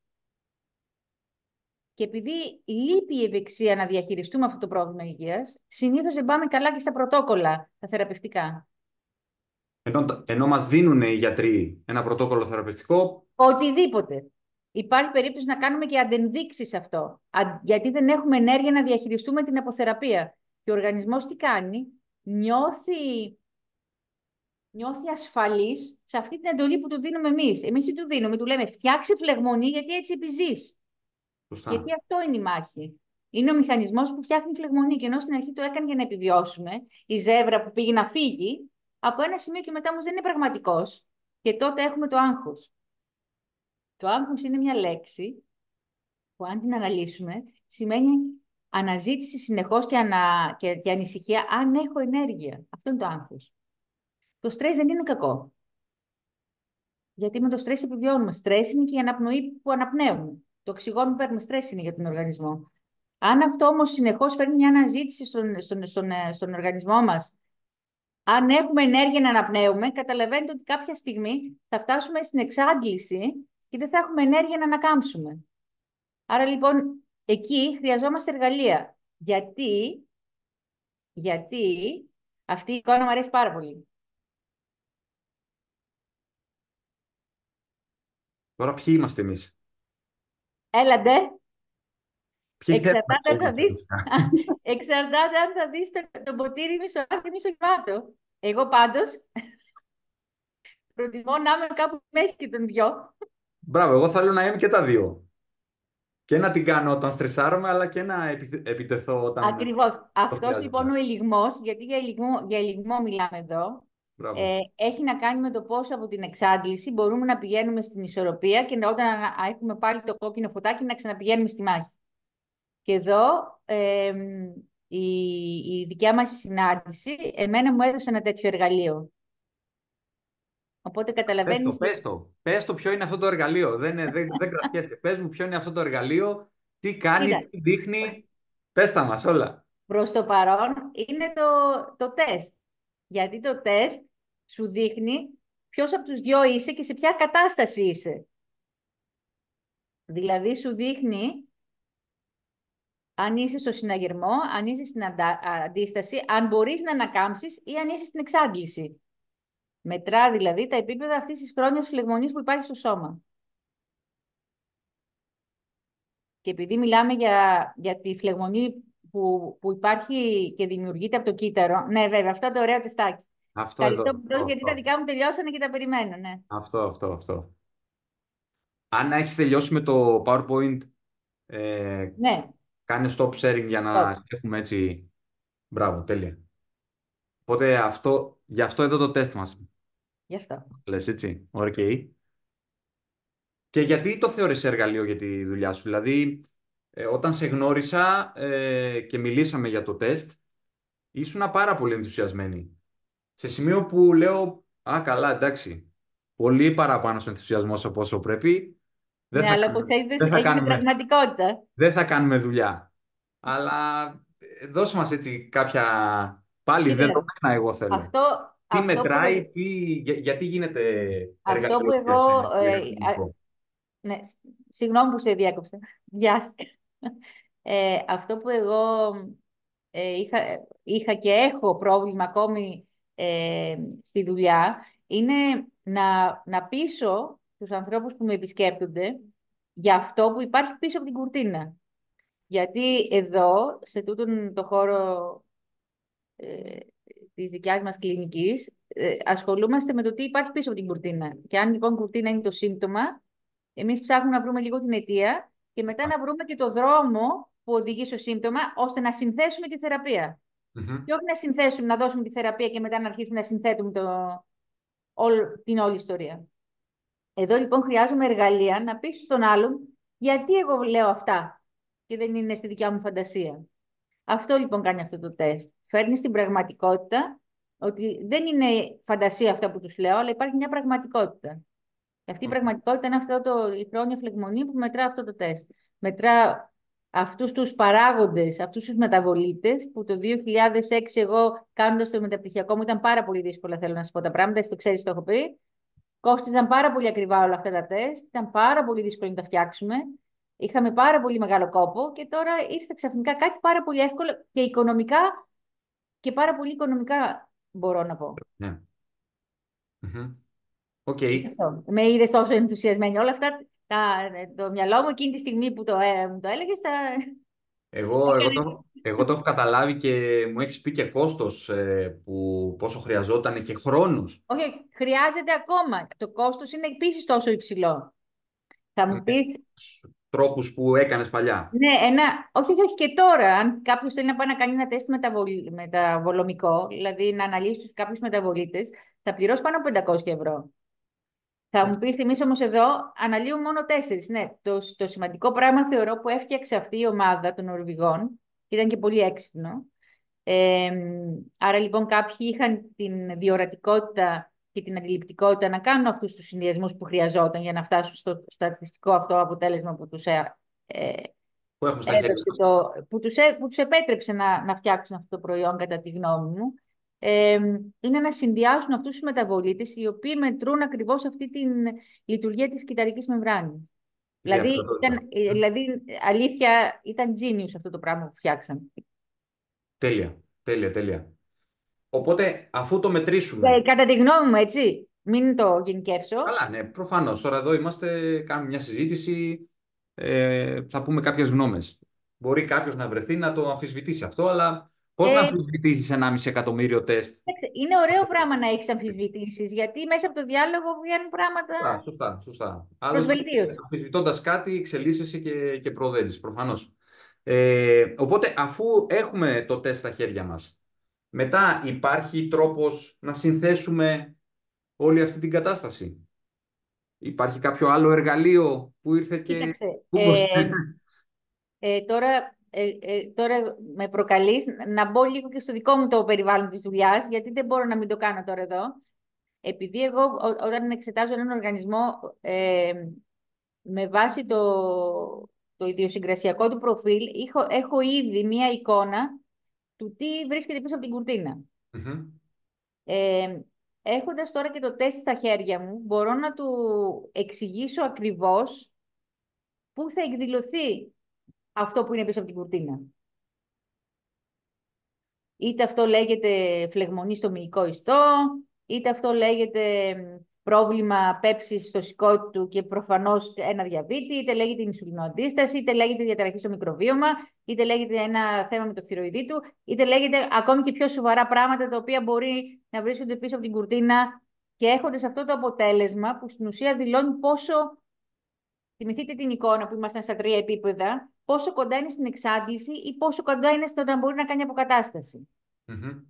Και επειδή λείπει η ευεξία να διαχειριστούμε αυτό το πρόβλημα υγείας, συνήθως δεν πάμε καλά και στα πρωτόκολλα, τα θεραπευτικά. Ενώ, ενώ μας δίνουν οι γιατροί ένα πρωτόκολλο θεραπευτικό. Οτιδήποτε. Υπάρχει περίπτωση να κάνουμε και αντενδείξεις σε αυτό. Γιατί δεν έχουμε ενέργεια να διαχειριστούμε την αποθεραπεία. Και ο οργανισμός τι κάνει? Νιώθει, νιώθει ασφαλής σε αυτή την εντολή που του δίνουμε εμείς. Εμείς τι του δίνουμε? Του λέμε φτιάξε φλεγμονή γιατί έτσι επιζείς. Σωστά. Γιατί αυτό είναι η μάχη. Είναι ο μηχανισμός που φτιάχνει φλεγμονή. Και ενώ στην αρχή το έκανε για να επιβιώσουμε, η ζεύρα που πήγε να φύγει, από ένα σημείο και μετά όμως δεν είναι πραγματικός. Και τότε έχουμε το άγχος. Το άγχος είναι μια λέξη που αν την αναλύσουμε σημαίνει αναζήτηση συνεχώς και, ανα... και... και ανησυχία αν έχω ενέργεια. Αυτό είναι το άγχος. Το στρες δεν είναι κακό. Γιατί με το στρες επιβιώνουμε. Στρες είναι και η αναπνοή που αναπνέουμε. Το οξυγόνο που παίρνουμε στρες είναι για τον οργανισμό. Αν αυτό όμως συνεχώς φέρνει μια αναζήτηση στον, στον, στον, στον οργανισμό μας, αν έχουμε ενέργεια να αναπνέουμε, καταλαβαίνετε ότι κάποια στιγμή θα φτάσουμε στην εξάντληση και δεν θα έχουμε ενέργεια να ανακάμψουμε. Άρα λοιπόν εκεί χρειαζόμαστε εργαλεία. Γιατί, γιατί αυτή η εικόνα μου αρέσει πάρα πολύ. Τώρα ποιοι είμαστε εμείς? Έλαντε. Ποιοι θέλουμε Εξαρτάται να αν θα είμαστε δεις, βασικά. εξαρτάται αν θα δεις το, το ποτήρι μισοάδιο ή μισογεμάτο. Εγώ πάντως προτιμώ να είμαι κάπου μέση και των δυο. Μπράβο, εγώ θέλω να είμαι και τα δύο. Και να την κάνω όταν στρεσάρομαι, αλλά και να επιθε- επιτεθώ όταν Ακριβώς. το Αυτός λοιπόν χρειάζεται. ο ελιγμός, γιατί για ελιγμό, για ελιγμό μιλάμε εδώ, Μπράβο. ε, έχει να κάνει με το πώς από την εξάντληση μπορούμε να πηγαίνουμε στην ισορροπία και όταν α- α- έχουμε πάλι το κόκκινο φωτάκι να ξαναπηγαίνουμε στη μάχη. Και εδώ ε, η, η δικιά μας συνάντηση εμένα μου έδωσε ένα τέτοιο εργαλείο. Οπότε Πες το, καταλαβαίνεις, πες το. Πες το ποιο είναι αυτό το εργαλείο. Δεν, είναι- δεν, δεν κρατιέσαι. Πες μου ποιο είναι αυτό το εργαλείο, τι κάνει, κοίτα, τι δείχνει. Πες τα μας όλα. προς το παρόν είναι το, το τεστ. Γιατί το τεστ σου δείχνει ποιος από τους δυο είσαι και σε ποια κατάσταση είσαι. Δηλαδή σου δείχνει αν είσαι στο συναγερμό, αν είσαι στην αντα- αντίσταση, αν μπορείς να ανακάμψεις ή αν είσαι στην εξάντληση. Μετρά δηλαδή τα επίπεδα αυτής της χρόνιας φλεγμονής που υπάρχει στο σώμα. Και επειδή μιλάμε για, για τη φλεγμονή που, που υπάρχει και δημιουργείται από το κύτταρο, ναι βέβαια, αυτό το ωραίο τεστάκι. Αυτό Ευχαριστώ εδώ. που το Αυτό, έδωσες, γιατί τα αυτό. δικά μου τελειώσανε και τα περιμένω, ναι. Αυτό, αυτό, αυτό. Αν έχεις τελειώσει με το PowerPoint, ε, Ναι, κάνε stop sharing για να stop. έχουμε έτσι. Μπράβο, τέλεια. Οπότε αυτό, γι' αυτό εδώ το τεστ μας. Γι' αυτό. Λες έτσι. Οκ. Και γιατί το θεώρησε εργαλείο για τη δουλειά σου. Δηλαδή, ε, όταν σε γνώρισα ε, και μιλήσαμε για το τεστ, ήσουν πάρα πολύ ενθουσιασμένη. Σε σημείο που λέω, α, καλά, εντάξει, πολύ παραπάνω σε ενθουσιασμός από όσο πρέπει. Δεν Ναι, θα αλλά όπως κάνουμε, είδες, δεν θα έγινε κάνουμε, πραγματικότητα. δεν θα κάνουμε δουλειά. Αλλά ε, δώσε μας έτσι κάποια πάλι Κοίτα, δεδομένα εγώ θέλω. αυτό, Τι αυτό που, μετράει, τι, για- γιατί γίνεται αυτό που εργαλείο για εγώ, εσένα και ε, α, ερευνητικό. ναι, σ- συγγνώμη που σε διάκοψα, βιάστηκα. Ε, αυτό που εγώ ε, είχα, είχα και έχω πρόβλημα ακόμη ε, στη δουλειά είναι να, να πείσω τους ανθρώπους που με επισκέπτονται για αυτό που υπάρχει πίσω από την κουρτίνα. Γιατί εδώ, σε τούτον το χώρο ε, της δικιάς μας κλινικής, ε, ασχολούμαστε με το τι υπάρχει πίσω από την κουρτίνα. Και αν λοιπόν κουρτίνα είναι το σύμπτωμα, εμείς ψάχνουμε να βρούμε λίγο την αιτία και μετά να βρούμε και το δρόμο που οδηγεί στο σύμπτωμα, ώστε να συνθέσουμε τη θεραπεία. Μμμ. Και όχι να συνθέσουμε, να δώσουμε τη θεραπεία και μετά να αρχίσουμε να συνθέτουμε το, όλο, την όλη ιστορία. Εδώ λοιπόν χρειάζομαι εργαλεία να πείσω στον άλλον γιατί εγώ λέω αυτά και δεν είναι στη δικιά μου φαντασία. Αυτό λοιπόν κάνει αυτό το τεστ. Φέρνει στην πραγματικότητα ότι δεν είναι φαντασία αυτά που τους λέω, αλλά υπάρχει μια πραγματικότητα. Και αυτή η πραγματικότητα είναι αυτό το, η χρόνια φλεγμονή που μετρά αυτό το τεστ. Μετρά αυτούς τους παράγοντες, αυτούς τους μεταβολίτες, που το δύο χιλιάδες έξι εγώ κάνοντας το μεταπτυχιακό μου ήταν πάρα πολύ δύσκολα, θέλω να σας πω τα πράγματα, εσύ το ξέρεις, το έχω πει. Κόστιζαν πάρα πολύ ακριβά όλα αυτά τα τεστ, ήταν πάρα πολύ δύσκολο να τα φτιάξουμε. Είχαμε πάρα πολύ μεγάλο κόπο και τώρα ήρθε ξαφνικά κάτι πάρα πολύ εύκολο και οικονομικά και πάρα πολύ οικονομικά μπορώ να πω. Ναι. Μμμ. Οκ. Αυτό. Με είδε τόσο ενθουσιασμένη. Όλα αυτά τα, το μυαλό μου εκείνη τη στιγμή που το, ε, μου το έλεγε. Τα... Εγώ, εγώ, το, εγώ το έχω καταλάβει και μου έχεις πει και κόστος ε, που πόσο χρειαζόταν και χρόνος. Όχι, χρειάζεται ακόμα. Το κόστος είναι επίσης τόσο υψηλό. Θα μου Με πεις, τους τρόπους που έκανες παλιά. ναι, ένα, όχι, όχι, όχι, και τώρα, αν κάποιος θέλει να πάει να κάνει ένα τεστ μεταβολ, μεταβολομικό, δηλαδή να αναλύσει τους κάποιους μεταβολίτες, θα πληρώσει πάνω από πεντακόσια ευρώ. Θα μου πεις, εμείς όμως εδώ αναλύουμε μόνο τέσσερις. Ναι, το, το σημαντικό πράγμα θεωρώ που έφτιαξε αυτή η ομάδα των Νορβηγών, ήταν και πολύ έξυπνο. Ε, άρα λοιπόν κάποιοι είχαν την διορατικότητα και την αντιληπτικότητα να κάνουν αυτούς τους συνδυασμούς που χρειαζόταν για να φτάσουν στο στατιστικό αυτό αποτέλεσμα που τους, ε, ε, Που έχουμε στα χέρια έδωσε μας. το, που τους, έ- που τους επέτρεψε να, να φτιάξουν αυτό το προϊόν κατά τη γνώμη μου. Ε, είναι να συνδυάσουν αυτούς τους μεταβολίτες οι οποίοι μετρούν ακριβώς αυτή τη λειτουργία της κυταρικής μεμβράνης. Δηλαδή, Διαδικατότητα. ήταν, ε, δηλαδή, αλήθεια, ήταν genius αυτό το πράγμα που φτιάξαν. Τέλεια, τέλεια, τέλεια. Οπότε, αφού το Ε, μετρήσουμε. κατά τη γνώμη μου, έτσι, μην το γενικεύσω. Καλά, ναι, προφανώς. Τώρα εδώ είμαστε, κάνουμε μια συζήτηση, ε, θα πούμε κάποιες γνώμες. Μπορεί κάποιος να βρεθεί να το αμφισβητήσει αυτό, αλλά Πώς να Ε, αμφισβητήσεις ενάμιση εκατομμύριο τεστ? είναι ωραίο πράγμα να έχεις αμφισβητήσεις, γιατί μέσα από το διάλογο βγαίνουν πράγματα Σωστά, σωστά, σωστά. προς Άλλωστε, βελτίωση. αμφισβητώντας κάτι, εξελίσσεσαι και, και προοδεύεις, προφανώς. Ε, οπότε, αφού έχουμε το τεστ στα χέρια μας, μετά υπάρχει τρόπος να συνθέσουμε όλη αυτή την κατάσταση. Υπάρχει κάποιο άλλο εργαλείο που ήρθε και Κοίταξε, κούμπος. ε, ε, τώρα, ε, ε, τώρα με προκαλείς να μπω λίγο και στο δικό μου το περιβάλλον της δουλειάς, γιατί δεν μπορώ να μην το κάνω τώρα εδώ. Επειδή εγώ ό- όταν εξετάζω έναν οργανισμό ε, με βάση το, το ιδιοσυγκρασιακό του προφίλ, έχω, έχω ήδη μία εικόνα του τι βρίσκεται πίσω από την κουρτίνα. Μμμ. Ε, Έχοντας τώρα και το τεστ στα χέρια μου, μπορώ να του εξηγήσω ακριβώς πού θα εκδηλωθεί αυτό που είναι πίσω από την κουρτίνα. Είτε αυτό λέγεται φλεγμονή στο μυϊκό ιστό, είτε αυτό λέγεται μ, πρόβλημα πέψης στο σηκώτη του και προφανώς ένα διαβήτη, είτε λέγεται ινσουλινοαντίσταση, είτε λέγεται διαταραχή στο μικροβίωμα, είτε λέγεται ένα θέμα με το θηροειδή του, είτε λέγεται ακόμη και πιο σοβαρά πράγματα τα οποία μπορεί να βρίσκονται πίσω από την κουρτίνα και έχοντας αυτό το αποτέλεσμα που στην ουσία δηλώνει πόσο, θυμηθείτε την εικόνα που ήμασταν στα τρία επίπεδα, πόσο κοντά είναι στην εξάντληση ή πόσο κοντά είναι στο να μπορεί να κάνει αποκατάσταση. Μμμ.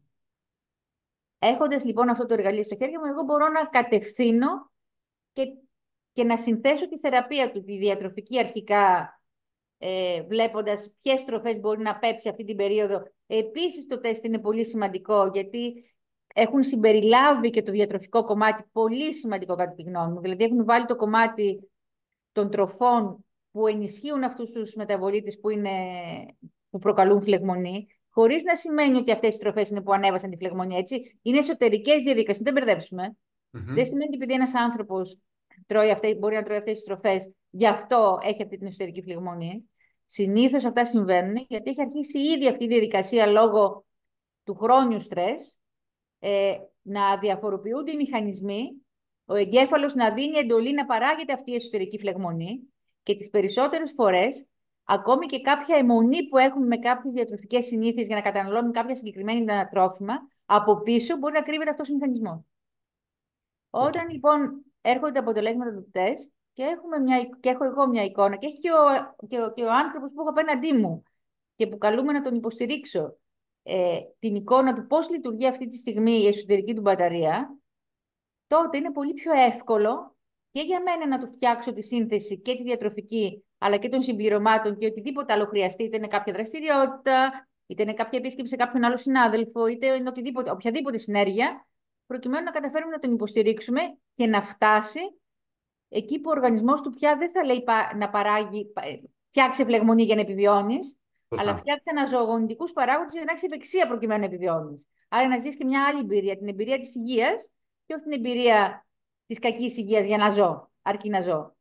Έχοντας λοιπόν αυτό το εργαλείο στο χέρι μου, εγώ μπορώ να κατευθύνω και, και να συνθέσω τη θεραπεία του, τη διατροφική αρχικά, ε, βλέποντας ποιες τροφές μπορεί να πέψει αυτή την περίοδο. Επίσης το τεστ είναι πολύ σημαντικό, γιατί έχουν συμπεριλάβει και το διατροφικό κομμάτι, πολύ σημαντικό κατά τη γνώμη μου. Δηλαδή έχουν βάλει το κομμάτι των τροφών που ενισχύουν αυτούς τους μεταβολίτες που, είναι, που προκαλούν φλεγμονή, χωρίς να σημαίνει ότι αυτές οι τροφές είναι που ανέβασαν τη φλεγμονή, έτσι. Είναι εσωτερικές διαδικασίες, μην δεν μπερδέψουμε. Δεν Μμμ. σημαίνει ότι επειδή ένας άνθρωπος τρώει αυτές, μπορεί να τρώει αυτές τις τροφές, γι' αυτό έχει αυτή την εσωτερική φλεγμονή. Συνήθως αυτά συμβαίνουν, γιατί έχει αρχίσει ήδη αυτή η διαδικασία λόγω του χρόνιου στρες, ε, να διαφοροποιούνται οι μηχανισμοί, ο εγκέφαλος να δίνει εντολή να παράγεται αυτή η εσωτερική φλεγμονή και τις περισσότερες φορές, ακόμη και κάποια αιμονή που έχουμε με κάποιες διατροφικές συνήθειες για να καταναλώνουν κάποια συγκεκριμένη τρόφιμα, από πίσω μπορεί να κρύβεται αυτός ο μηχανισμός. Οκ. Όταν λοιπόν έρχονται τα αποτελέσματα του τεστ και, έχουμε μια, και έχω εγώ μια εικόνα και έχει και ο, και ο, και ο άνθρωπος που έχω απέναντί μου και που καλούμε να τον υποστηρίξω, ε, την εικόνα του πώς λειτουργεί αυτή τη στιγμή η εσωτερική του μπαταρία, τότε είναι πολύ πιο εύκολο και για μένα να του φτιάξω τη σύνθεση και τη διατροφική, αλλά και των συμπληρωμάτων και οτιδήποτε άλλο χρειαστεί, είτε είναι κάποια δραστηριότητα, είτε είναι κάποια επίσκεψη σε κάποιον άλλο συνάδελφο, είτε είναι οτιδήποτε, οποιαδήποτε συνέργεια, προκειμένου να καταφέρουμε να τον υποστηρίξουμε και να φτάσει εκεί που ο οργανισμός του πια δεν θα λέει να παράγει, φτιάξε φλεγμονή για να επιβιώνεις, αλλά Σωστά. φτιάξε αναζωογονητικούς παράγοντες για να έχεις ευεξία προκειμένου να επιβιώνεις. Άρα να ζεις και μια άλλη εμπειρία, την εμπειρία της υγείας και όχι την εμπειρία της κακής υγείας για να ζω, αρκεί να ζω.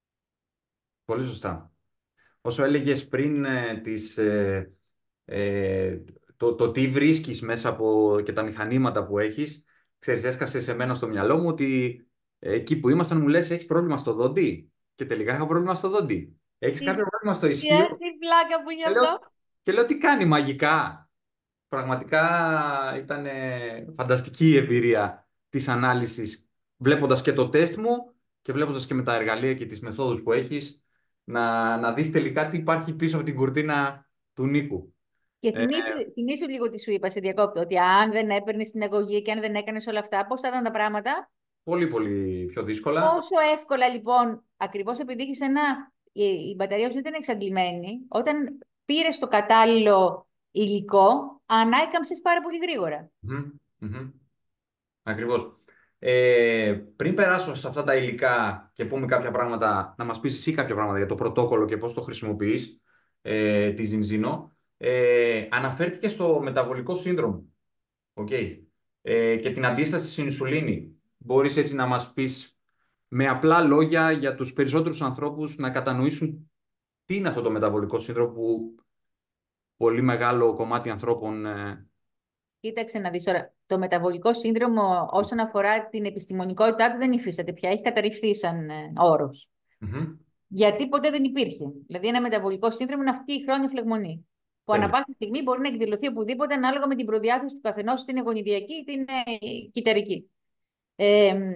Πολύ σωστά. Όσο έλεγες πριν, ε, τις, ε, ε, το, το τι βρίσκεις μέσα από και τα μηχανήματα που έχεις, ξέρεις, έσκασε σε μένα στο μυαλό μου ότι ε, εκεί που ήμασταν μου λες έχεις πρόβλημα στο δόντι και τελικά είχα πρόβλημα στο δόντι. Έχεις Τι, κάποιο πρόβλημα στο τι, ισχύο τι πλάκα που είναι και λέω, αυτό. και λέω τι κάνει μαγικά. Πραγματικά ήταν ε, φανταστική η εμπειρία της ανάλυσης βλέποντας και το τεστ μου και βλέποντας και με τα εργαλεία και τις μεθόδους που έχεις να, να δεις τελικά τι υπάρχει πίσω από την κουρτίνα του Νίκου. Και Ε, θυμήσου, θυμήσου λίγο τι σου είπα, σε διακόπτω, ότι αν δεν έπαιρνε την αγωγή και αν δεν έκανε όλα αυτά, πώς θα ήταν τα πράγματα. πολύ πολύ πιο δύσκολα. Πόσο εύκολα λοιπόν, ακριβώς επειδή έχεις ένα, η, η μπαταρία σου δεν ήταν εξαντλημένη, όταν πήρε το κατάλληλο υλικό, ανάκαμψες πάρα πολύ γρήγορα. Μμμ, μμμ. Ακριβώς. Ε, πριν περάσω σε αυτά τα υλικά και πούμε κάποια πράγματα, να μας πεις εσύ κάποια πράγματα για το πρωτόκολλο και πώς το χρησιμοποιείς, ε, τη Ζινζίνο, ε, αναφέρθηκε στο μεταβολικό σύνδρομο. Okay. Ε, και την αντίσταση στην ινσουλίνη. Μπορείς έτσι να μας πεις με απλά λόγια για τους περισσότερους ανθρώπους να κατανοήσουν τι είναι αυτό το μεταβολικό σύνδρομο που πολύ μεγάλο κομμάτι ανθρώπων... ε, Κοίταξε να δεις τώρα, το μεταβολικό σύνδρομο όσον αφορά την επιστημονικότητά του δεν υφίσταται πια, έχει καταρριφθεί σαν ε, όρος. μμμ. Γιατί ποτέ δεν υπήρχε. Δηλαδή ένα μεταβολικό σύνδρομο είναι αυτή η χρόνια φλεγμονή. που ανά Τέλεια. πάσα στιγμή μπορεί να εκδηλωθεί οπουδήποτε, ανάλογα με την προδιάθεση του καθενός, είτε είναι γονιδιακή είτε είναι κυταρική. Ε,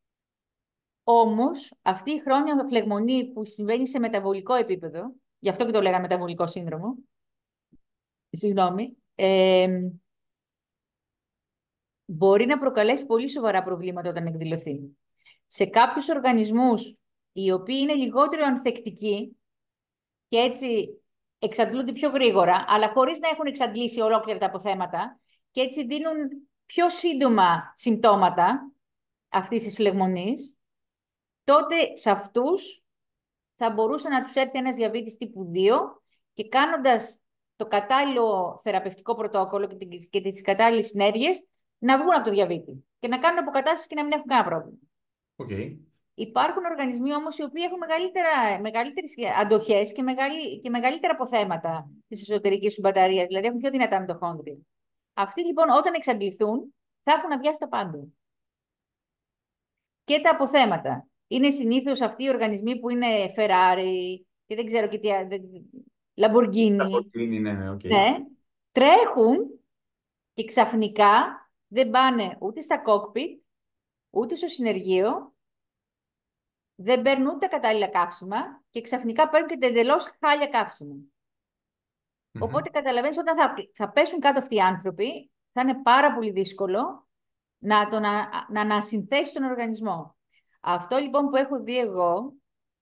Όμως, αυτή η χρόνια φλεγμονή που συμβαίνει σε μεταβολικό επίπεδο, γι' αυτό και το λέγαμε μεταβολικό σύνδρομο, συγγνώμη, ε, μπορεί να προκαλέσει πολύ σοβαρά προβλήματα όταν εκδηλωθεί. Σε κάποιους οργανισμούς, οι οποίοι είναι λιγότερο ανθεκτικοί και έτσι εξαντλούνται πιο γρήγορα, αλλά χωρίς να έχουν εξαντλήσει ολόκληρα τα αποθέματα και έτσι δίνουν πιο σύντομα συμπτώματα αυτής της φλεγμονής, τότε σε αυτούς θα μπορούσε να τους έρθει ένας διαβήτης τύπου δύο και κάνοντας το κατάλληλο θεραπευτικό πρωτόκολλο και τις κατάλληλες συνέργειες να βγουν από το διαβήτη και να κάνουν αποκατάσταση και να μην έχουν κανένα πρόβλημα. Okay. Υπάρχουν οργανισμοί όμως οι οποίοι έχουν μεγαλύτερα, μεγαλύτερες αντοχές και, μεγαλύ, και μεγαλύτερα αποθέματα της εσωτερικής σου μπαταρίας, δηλαδή έχουν πιο δυνατά μυτοχόνδρια. Αυτοί λοιπόν όταν εξαντληθούν θα έχουν αδειάσει τα πάντα. Και τα αποθέματα. Είναι συνήθως αυτοί οι οργανισμοί που είναι Ferrari και δεν ξέρω και τι, Lamborghini. Lamborghini, ναι, ναι, okay. Ναι, τρέχουν και ξαφνικά δεν πάνε ούτε στα cockpit, ούτε στο συνεργείο, δεν παίρνουν ούτε τα κατάλληλα καύσιμα και ξαφνικά παίρνουν και εντελώς χάλια καύσιμα. Mm-hmm. Οπότε καταλαβαίνεις όταν θα, θα πέσουν κάτω αυτοί οι άνθρωποι, θα είναι πάρα πολύ δύσκολο να, το, να, να ανασυνθέσει τον οργανισμό. Αυτό λοιπόν που έχω δει εγώ,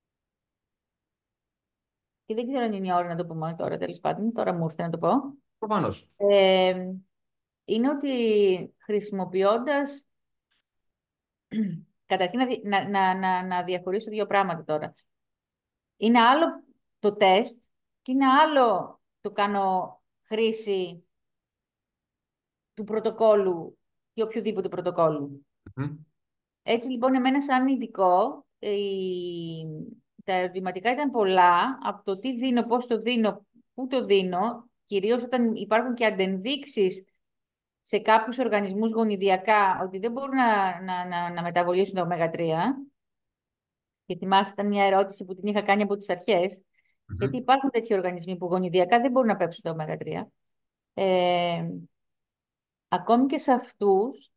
και δεν ξέρω αν είναι η ώρα να το πούμε τώρα, τέλος πάντων, τώρα μου ήρθε να το πω. Προφανώς. Ε, είναι ότι χρησιμοποιώντας, καταρχήν να, να, να, να διαχωρίσω δύο πράγματα τώρα. Είναι άλλο το τεστ και είναι άλλο το κάνω χρήση του πρωτοκόλλου ή οποιοδήποτε πρωτοκόλλου. Mm-hmm. Έτσι λοιπόν εμένα σαν ειδικό, η... τα ερωτηματικά ήταν πολλά από το τι δίνω, πώς το δίνω, πού το δίνω, κυρίως όταν υπάρχουν και αντενδείξεις σε κάποιους οργανισμούς γονιδιακά ότι δεν μπορούν να, να, να, να μεταβολήσουν το ωμέγα τρία. Και θυμάσαι, ήταν μια ερώτηση που την είχα κάνει από τις αρχές. Mm-hmm. Γιατί υπάρχουν τέτοιοι οργανισμοί που γονιδιακά δεν μπορούν να παίξουν το ωμέγα τρία. Ε, ακόμη και σε αυτούς,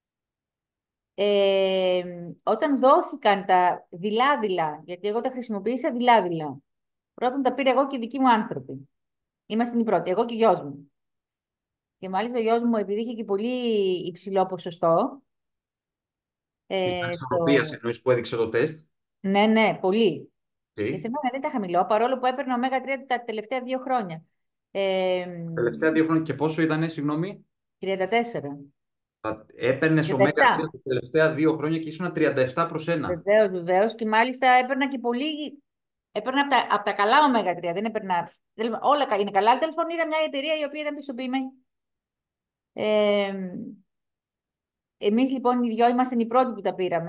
ε, όταν δόθηκαν τα δειλά-δειλά, γιατί εγώ τα χρησιμοποίησα δειλά-δειλά. Πρώτον τα πήρα εγώ και οι δικοί μου άνθρωποι. Είμαστε οι πρώτοι, εγώ και ο γιος μου. Και μάλιστα ο γιος μου, επειδή είχε και πολύ υψηλό ποσοστό. Ήταν Ε, ισορροπίας το... εννοείς που έδειξε το τεστ. Ναι, ναι, πολύ. Okay. Και σε μένα δεν τα χαμηλό, παρόλο που έπαιρνα ωμέγα τρία τα τελευταία δύο χρόνια. Ε, Τελευταία δύο χρόνια και πόσο ήτανε, συγγνώμη? τριάντα τέσσερα. Έπαιρνε ωμέγα τρία τα τελευταία δύο χρόνια και ήσουν τριάντα επτά προς ένα. Βεβαίως, βεβαίως. Και μάλιστα έπαιρνα και πολύ. Έπαιρνα από τα, από τα καλά ωμέγα τρία. Δεν έπαιρνα. Όλα είναι καλά. Τέλος πάντων, ήταν μια εταιρεία η οποία ήταν πιστοποιημένη. Ε, εμείς λοιπόν οι δυο είμαστε οι πρώτοι που τα πήραμε.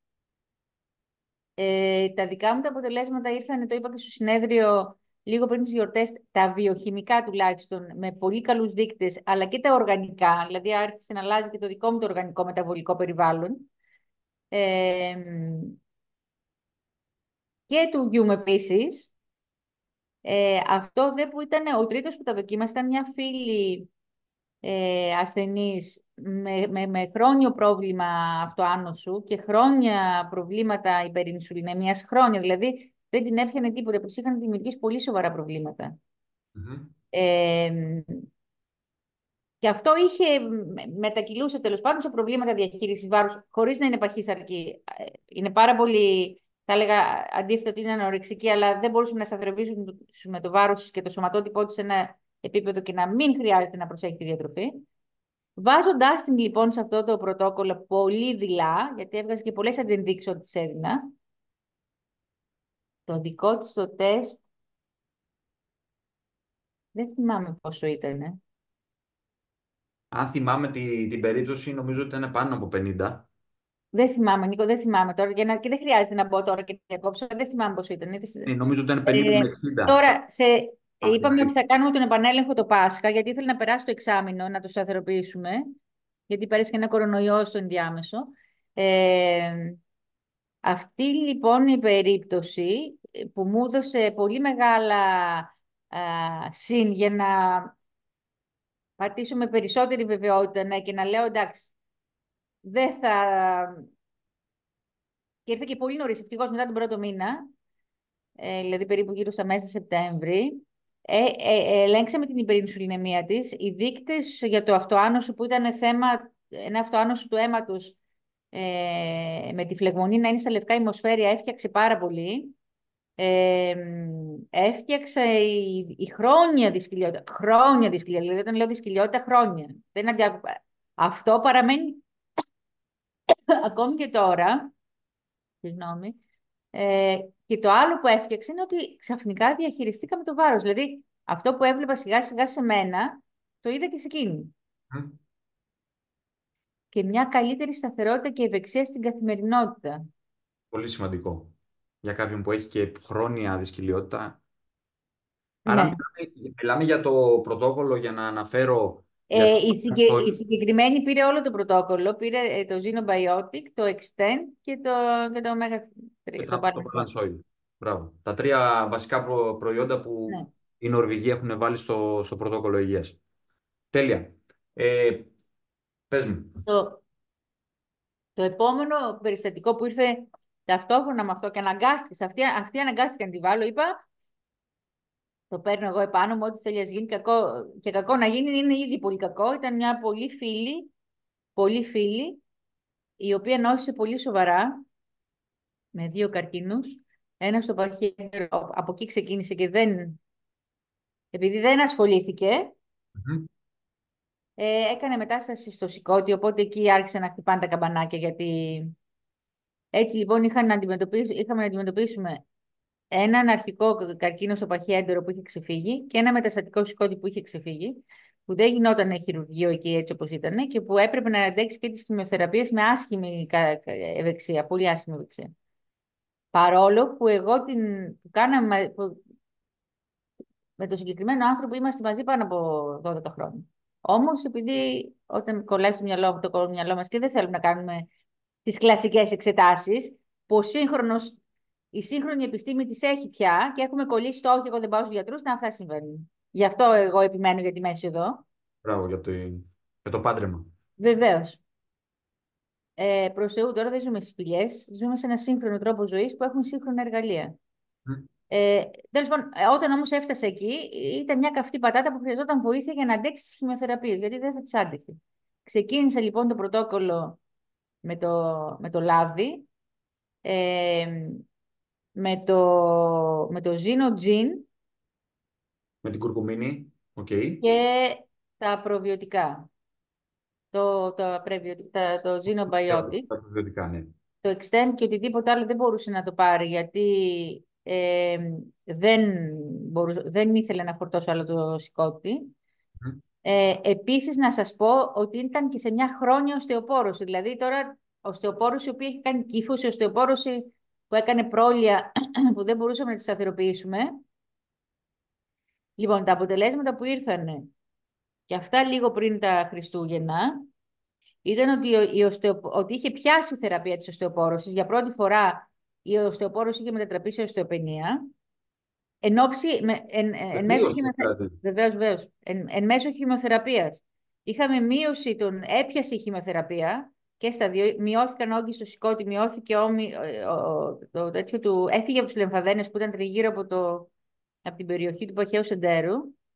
Ε, τα δικά μου τα αποτελέσματα ήρθαν, το είπα και στο συνέδριο, λίγο πριν τις γιορτές, τα βιοχημικά τουλάχιστον, με πολύ καλούς δείκτες, αλλά και τα οργανικά, δηλαδή άρχισε να αλλάζει και το δικό μου το οργανικό μεταβολικό περιβάλλον. Ε, και του γιου μου επίσης. Ε, αυτό δε που ήταν ο τρίτος που τα δοκίμασε, ήταν μια φίλη ε, ασθενής με, με, με χρόνιο πρόβλημα αυτοάνωσου και χρόνια προβλήματα υπερινσουλινεμίας, χρόνια, δηλαδή δεν την έπιανε τίποτα, πως είχαν δημιουργήσει πολύ σοβαρά προβλήματα. Mm-hmm. Ε, και αυτό είχε, μετακυλούσε τέλος πάντων σε προβλήματα διαχείρισης βάρους, χωρίς να είναι παχύσαρκη. Είναι πάρα πολύ, θα έλεγα αντίθετα ότι είναι ανορεξική, αλλά δεν μπορούσαμε να σταθεροποιήσουμε το βάρος και το σωματότυπό της σε ένα επίπεδο και να μην χρειάζεται να προσέχει τη διατροφή. Βάζοντάς την λοιπόν σε αυτό το πρωτόκολλο πολύ δειλά, γιατί έβγαζε και πολλές αντενδείξεις ότι της έδινα, το δικό της το τεστ, δεν θυμάμαι πόσο ήταν. Αν θυμάμαι τη, την περίπτωση, νομίζω ότι ήταν πάνω από πενήντα. Δεν θυμάμαι, Νίκο, δεν θυμάμαι τώρα. Και, να, και δεν χρειάζεται να μπω τώρα και να διακόψω. Δεν θυμάμαι πόσο ήταν. Ε, νομίζω ότι ήταν πενήντα Ε, με εξήντα. τώρα, σε, Α, είπαμε ότι δηλαδή. θα κάνουμε τον επανέλεγχο το Πάσχα, γιατί ήθελε να περάσει το εξάμηνο, να το σταθεροποιήσουμε. Γιατί πέρασε και ένα κορονοϊό στο ενδιάμεσο. Ε, αυτή λοιπόν η περίπτωση που μου έδωσε πολύ μεγάλα Α, συν για να πατήσω με περισσότερη βεβαιότητα, ναι, και να λέω εντάξει, δεν θα... Και ήρθε και πολύ νωρίς, ευτυχώς μετά τον πρώτο μήνα, ε, δηλαδή περίπου γύρω στα μέσα Σεπτέμβρη. Ε, ε, ε, ελέγξαμε την υπερινσουλινεμία της. Οι δείκτες για το αυτοάνωσο που ήταν θέμα, ένα αυτοάνωσο του αίματος ε, με τη φλεγμονή να είναι στα λευκά ημοσφαίρια, έφτιαξε πάρα πολύ. Ε, έφτιαξε η, η χρόνια δυσκολιότητα. Χρόνια δυσκολιότητα. Δηλαδή, όταν λέω δυσκολιότητα, χρόνια. Δεν αντια... Αυτό παραμένει ακόμη και τώρα. Συγγνώμη. Ε, και το άλλο που έφτιαξε είναι ότι ξαφνικά διαχειριστήκαμε το βάρος. Δηλαδή, αυτό που έβλεπα σιγά σιγά σε μένα, το είδα και σε εκείνη. Μμ. Και μια καλύτερη σταθερότητα και ευεξία στην καθημερινότητα. Πολύ σημαντικό. Για κάποιον που έχει και χρόνια δυσκολιότητα. Άρα Ναι. μιλάμε, μιλάμε για το πρωτόκολλο για να αναφέρω για Ε, το η, συγκε, η συγκεκριμένη πήρε όλο το πρωτόκολλο. Πήρε ε, το Xenobiotic, το Extend και το, και το Omega και τρία, το το, το Balance Oil. Balance Oil. Μπράβο. Τα τρία βασικά προ- προϊόντα που Ναι. οι Νορβηγοί έχουν βάλει στο, στο πρωτόκολλο υγείας. Τέλεια. Ε, πες μου. Το, το επόμενο περιστατικό που ήρθε ταυτόχρονα με αυτό και αναγκάστηκε, αυτοί, αυτοί αναγκάστηκαν να τη βάλω, είπα, το παίρνω εγώ επάνω μου, ό,τι θέλει να γίνει κακό, και κακό να γίνει είναι ήδη πολύ κακό. Ήταν μια πολύ φίλη, πολύ φίλη, η οποία νόσησε πολύ σοβαρά, με δύο καρκίνους. Ένα στο παχαίρι, από εκεί ξεκίνησε και δεν, επειδή δεν ασχολήθηκε, Μμμ. ε, έκανε μετάσταση στο σηκώτη, οπότε εκεί άρχισε να χτυπάνε τα καμπανάκια, γιατί έτσι λοιπόν είχαν να αντιμετωπίσουμε, είχαμε να αντιμετωπίσουμε έναν αρχικό καρκίνο στο παχιέντερο που είχε ξεφύγει και ένα μεταστατικό σηκώτη που είχε ξεφύγει, που δεν γινόταν χειρουργείο εκεί έτσι όπως ήταν και που έπρεπε να αντέξει και τις χημειοθεραπείες με άσχημη κα- κα- ευεξία, πολύ άσχημη ευεξία. Παρόλο που εγώ την που κάναμε, που, με τον συγκεκριμένο άνθρωπο είμαστε μαζί πάνω από δώδεκα χρόνια. Όμως επειδή όταν κολλάει στο μυαλό, το μυαλό μας και δεν θέλουμε να κάνουμε τις κλασικές εξετάσεις, που ο σύγχρονος, η σύγχρονη επιστήμη τις έχει πια και έχουμε κολλήσει το όχι, εγώ δεν πάω στους γιατρούς, να αυτά συμβαίνουν. Γι' αυτό εγώ επιμένω για τη μέση εδώ. Μπράβο για το, για το πάντρεμα. Βεβαίως. Ε, προς Θεού, τώρα δεν ζούμε στις σπηλιές, ζούμε σε ένα σύγχρονο τρόπο ζωής που έχουν σύγχρονα εργαλεία. Μμ. Ε, τέλος πάντων, ε, όταν όμως έφτασε εκεί, ήταν μια καυτή πατάτα που χρειαζόταν βοήθεια για να αντέξει τις χημειοθεραπείες, γιατί δεν θα τις άντεχε. Ξεκίνησε λοιπόν το πρωτόκολλο με το, με το λάδι, ε, με το, με το Zino Gin Με την κουρκουμίνη. Οκ. και τα προβιωτικά. Το, το, πρεβιωτικά, το Τα Xenobiotic, τα προβιωτικά, ναι. το Extend και οτιδήποτε άλλο δεν μπορούσε να το πάρει γιατί ε, δεν, μπορούσε, δεν ήθελε να φορτώσει άλλο το σηκώτη. Μμ. Ε, επίσης να σας πω ότι ήταν και σε μια χρόνια οστεοπόρωση. Δηλαδή τώρα οστεοπόρωση η οποία έχει κάνει κύφωση, οστεοπόρωση που έκανε πρόλια που δεν μπορούσαμε να τη σταθεροποιήσουμε. Λοιπόν, τα αποτελέσματα που ήρθαν και αυτά λίγο πριν τα Χριστούγεννα ήταν ότι, ο- η οστεο, ότι είχε πιάσει η θεραπεία της οστεοπόρωσης. Για πρώτη φορά η οστεοπόρωση είχε μετατραπεί σε οστεοπενία. Εν, όψη, με, εν, εν, μέσω Βελτίωση χημιοθε... δηλαδή. Βεβαίως, βεβαίως. Εν, εν μέσω χημειοθεραπείας. Είχαμε μείωση των... Έπιασε η χημειοθεραπεία και στα δύο. Μειώθηκαν όγκοι στο σηκώτη, μειώθηκε όμοι, ο, ο, το τέτοιο του... Έφυγε από τους λεμφαδένες που ήταν τριγύρω από, το, από την περιοχή του παχαίου σεντέρου,